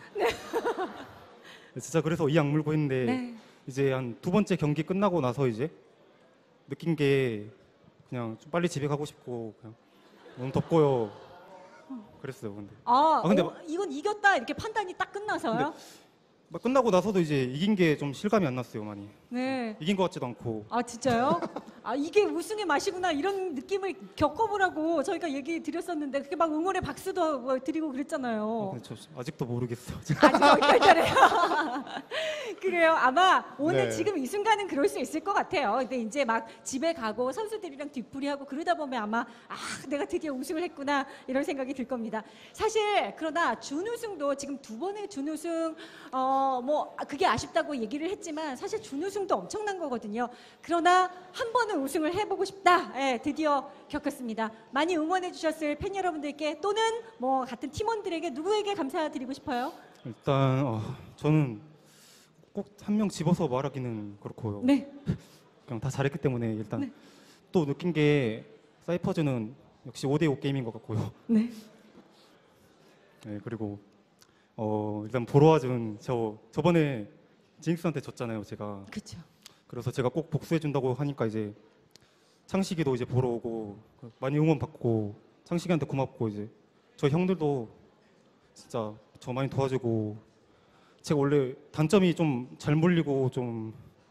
진짜 그래서 이 약 물고 있는데 네. 이제 한 두 번째 경기 끝나고 나서 이제 느낀 게 그냥 좀 빨리 집에 가고 싶고 그냥 너무 덥고요. 그랬어요. 근데 아, 아, 근데 어, 이건 이겼다 이렇게 판단이 딱 끝나서요. 막 끝나고 나서도 이제 이긴 게 좀 실감이 안 났어요. 많이 네. 이긴 것 같지도 않고. 아 진짜요? 아 이게 우승의 맛이구나 이런 느낌을 겪어보라고 저희가 얘기 드렸었는데 그렇게 막 응원의 박수도 뭐 드리고 어, 그랬잖아요. 근데 저 아직도 모르겠어요. 아직 얼떨떨해요. 그래요. 아마 오늘 네. 지금 이 순간은 그럴 수 있을 것 같아요. 근데 이제 막 집에 가고 선수들이랑 뒤풀이하고 그러다 보면 아마 아 내가 드디어 우승을 했구나 이런 생각이 들 겁니다. 사실 그러나 준우승도 지금 두 번의 준우승 어뭐 그게 아쉽다고 얘기를 했지만 사실 준우승도 엄청난 거거든요. 그러나 한 번은 우승을 해보고 싶다. 예, 드디어 겪었습니다. 많이 응원해 주셨을 팬 여러분들께 또는 뭐 같은 팀원들에게 누구에게 감사드리고 싶어요? 일단 어, 저는 꼭 한 명 집어서 말하기는 그렇고요. 네. 그냥 다 잘했기 때문에 일단 네. 또 느낀 게 사이퍼즈는 역시 오 대오 게임인 것 같고요. 네. 네, 그리고 어, 일단 보러 와준 저 저번에 지닉스한테 졌잖아요, 제가. 그렇죠. 그래서 제가 꼭 복수해 준다고 하니까 이제 창식이도 이제 보러 오고 많이 응원 받고 창식이한테 고맙고 이제 저 형들도 진짜 저 많이 도와주고 제가 원래 단점이 좀 잘 물리고 좀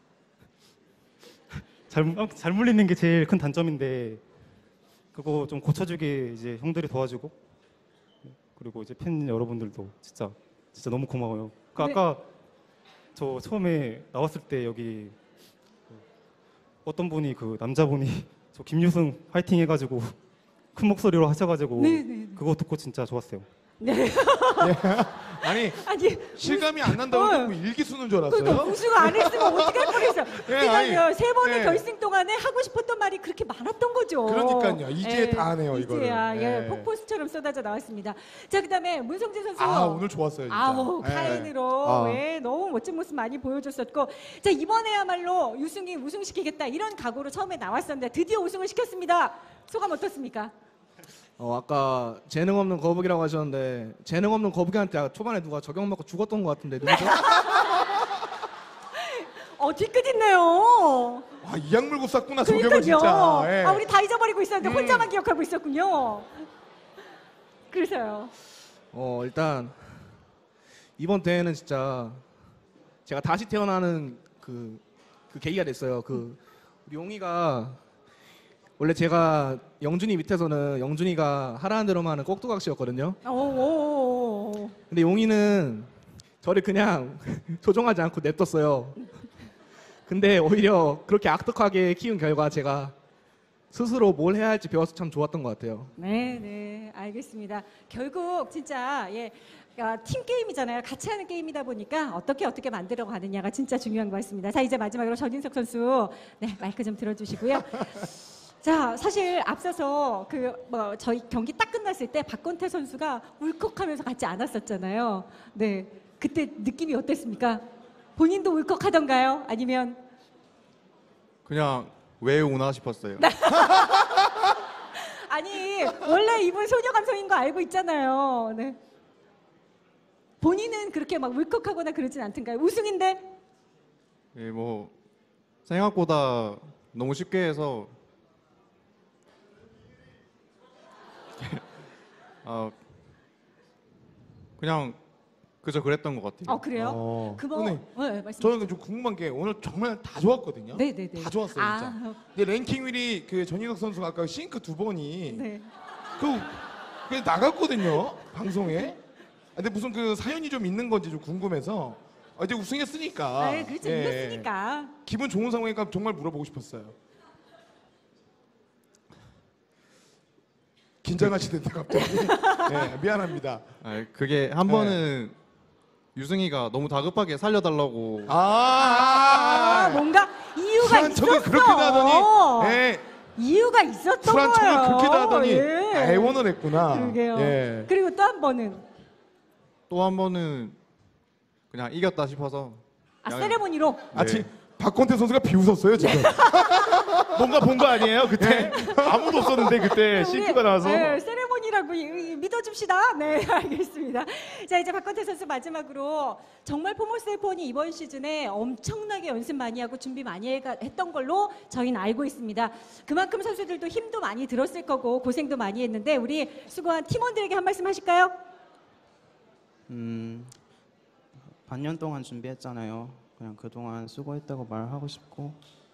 잘 잘 물리는 게 제일 큰 단점인데 그거 좀 고쳐주기 이제 형들이 도와주고 그리고 이제 팬 여러분들도 진짜 진짜 너무 고마워요. 그 네. 아까 저 처음에 나왔을 때 여기 어떤 분이 그 남자분이 저 김유승 파이팅 해가지고 큰 목소리로 하셔가지고 네, 네, 네. 그거 듣고 진짜 좋았어요. 네. 아니 아니 실감이 안 난다고 어. 자꾸 일기 쓰는 줄 그러니까 알았어요. 우승 안 했으면 어떻게 할 뻔했어요. 예, 그러니까요 세 번의 예. 결승 동안에 하고 싶었던 말이 그렇게 많았던 거죠. 그러니까요. 이제 다 하네요, 이거를. 이제야 예, 예. 폭포수처럼 쏟아져 나왔습니다. 자 그다음에 문성재 선수. 아 오늘 좋았어요. 진짜. 아우 예. 카인으로 아. 예, 너무 멋진 모습 많이 보여줬었고 자 이번에야말로 유승이 우승시키겠다 이런 각오로 처음에 나왔었는데 드디어 우승을 시켰습니다. 소감 어떻습니까? 어, 아까 재능 없는 거북이라고 하셨는데 재능 없는 거북이한테 초반에 누가 적용 먹고 죽었던 것 같은데 누구죠? 어 뒤끝 있네요. 아, 이악 물고 쌌구나 저격을 그러니까요. 진짜. 예. 아 우리 다 잊어버리고 있었는데 음. 혼자만 기억하고 있었군요. 그래서요. 어, 일단 이번 대회는 진짜 제가 다시 태어나는 그, 그 계기가 됐어요. 그 우리 용이가 원래 제가 영준이 밑에서는 영준이가 하라는 대로만 하는 꼭두각시였거든요. 오. 근데 용이는 저를 그냥 조종하지 않고 냅뒀어요. 근데 오히려 그렇게 악덕하게 키운 결과 제가 스스로 뭘 해야 할지 배워서 참 좋았던 것 같아요. 네, 네, 알겠습니다. 결국 진짜 예, 아, 팀 게임이잖아요. 같이 하는 게임이다 보니까 어떻게 어떻게 만들어 가느냐가 진짜 중요한 것 같습니다. 자, 이제 마지막으로 전인석 선수, 네, 마이크 좀 들어주시고요. 자, 사실 앞서서 그 뭐 저희 경기 딱 끝났을 때 박건태 선수가 울컥하면서 같이 안았었잖아요. 네, 그때 느낌이 어땠습니까? 본인도 울컥하던가요? 아니면 그냥 왜 오나 싶었어요. 아니 원래 이분 소녀 감성인 거 알고 있잖아요. 네. 본인은 그렇게 막 울컥하거나 그러진 않던가요? 우승인데 예, 뭐 생각보다 너무 쉽게 해서 아 그냥 그저 그랬던 것 같아요. 어 그래요? 어. 그거 근데 네, 말씀. 저는 좀 궁금한 게 오늘 정말 다 좋았거든요. 네네네. 다 좋았어요 진짜. 아, 근데 랭킹 일 위 그 전인석 선수가 아까 싱크 두 번이 네. 그 그게 나갔거든요 방송에. 아, 근데 무슨 그 사연이 좀 있는 건지 좀 궁금해서 아, 이제 우승했으니까. 네, 그렇죠. 예. 이겼으니까. 기분 좋은 상황이니까 정말 물어보고 싶었어요. 긴장하시던데 갑자기. 네, 미안합니다. 아, 그게 한 네. 번은 유승이가 너무 다급하게 살려달라고 아, 아, 뭔가 이유가 쿨한 있었어. 척을 그렇게 하더니, 예, 이유가 있었던 쿨한 척을 거예요. 그렇게 하더니 예. 아, 애원을 했구나. 그러게요. 예. 그리고 또 한 번은 또 한 번은 그냥 이겼다 싶어서 아 그냥- 세레모니로. 아, 네. 지 박건태 선수가 비웃었어요 지금. 뭔가 본 거 아니에요? 그때 아무도 없었는데 그때 우리, 싱크가 나와서 네, 세레모니라고 이- 이- 믿어줍시다. 네, 알겠습니다. 자, 이제 박건태 선수 마지막으로 정말 포모스테폰이 이번 시즌에 엄청나게 연습 많이 하고 준비 많이 해가- 했던 걸로 저희는 알고 있습니다. 그만큼 선수들도 힘도 많이 들었을 거고 고생도 많이 했는데 우리 수고한 팀원들에게 한 말씀 하실까요? 음, 반년 동안 준비했잖아요. 그냥 그동안 수고했다고 말하고 싶고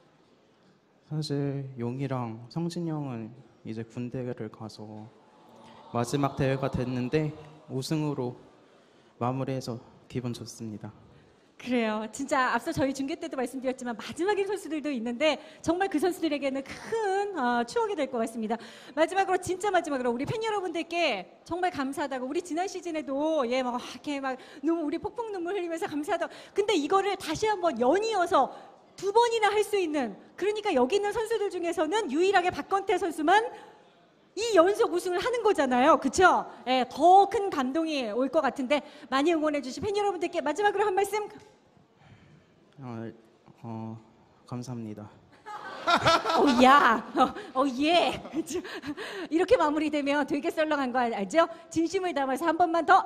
사실 용이랑 성진이 형은 이제 군대를 가서 마지막 대회가 됐는데 우승으로 마무리해서 기분 좋습니다. 그래요. 진짜 앞서 저희 중계 때도 말씀드렸지만 마지막인 선수들도 있는데 정말 그 선수들에게는 큰 어, 추억이 될 것 같습니다. 마지막으로 진짜 마지막으로 우리 팬 여러분들께 정말 감사하다고 우리 지난 시즌에도 예 막 이렇게 막 눈, 우리 폭풍 눈물 흘리면서 감사하다고 근데 이거를 다시 한번 연이어서 두 번이나 할 수 있는 그러니까 여기 있는 선수들 중에서는 유일하게 박건태 선수만 이 연속 우승을 하는 거잖아요. 그렇죠? 예, 더 큰 감동이 올 것 같은데 많이 응원해 주신 팬 여러분들께 마지막으로 한 말씀. 어, 어, 감사합니다. 어, 야, 어, 어, 예. 이렇게 마무리되면 되게 썰렁한 거 알죠? 진심을 담아서 한 번만 더.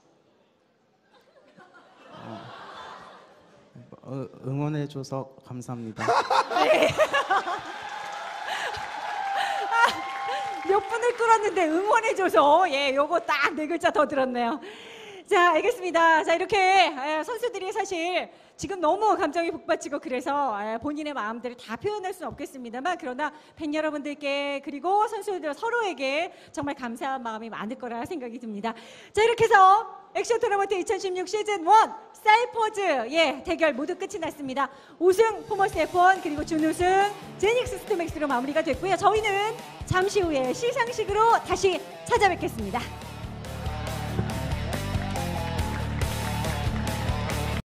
어, 응원해줘서 감사합니다. 몇 분을 끌었는데 응원해줘서 예, 요거 딱 네 글자 더 들었네요. 자, 알겠습니다. 자, 이렇게 에, 선수들이 사실 지금 너무 감정이 북받치고 그래서 에, 본인의 마음들을 다 표현할 수는 없겠습니다만, 그러나 팬 여러분들께 그리고 선수들 서로에게 정말 감사한 마음이 많을 거라 생각이 듭니다. 자, 이렇게 해서 액션 토너먼트 이천십육 시즌 일 사이퍼즈의 대결 모두 끝이 났습니다. 우승 포머스 에프 원 그리고 준우승 제닉스 스톰엑스로 마무리가 됐고요. 저희는 잠시 후에 시상식으로 다시 찾아뵙겠습니다.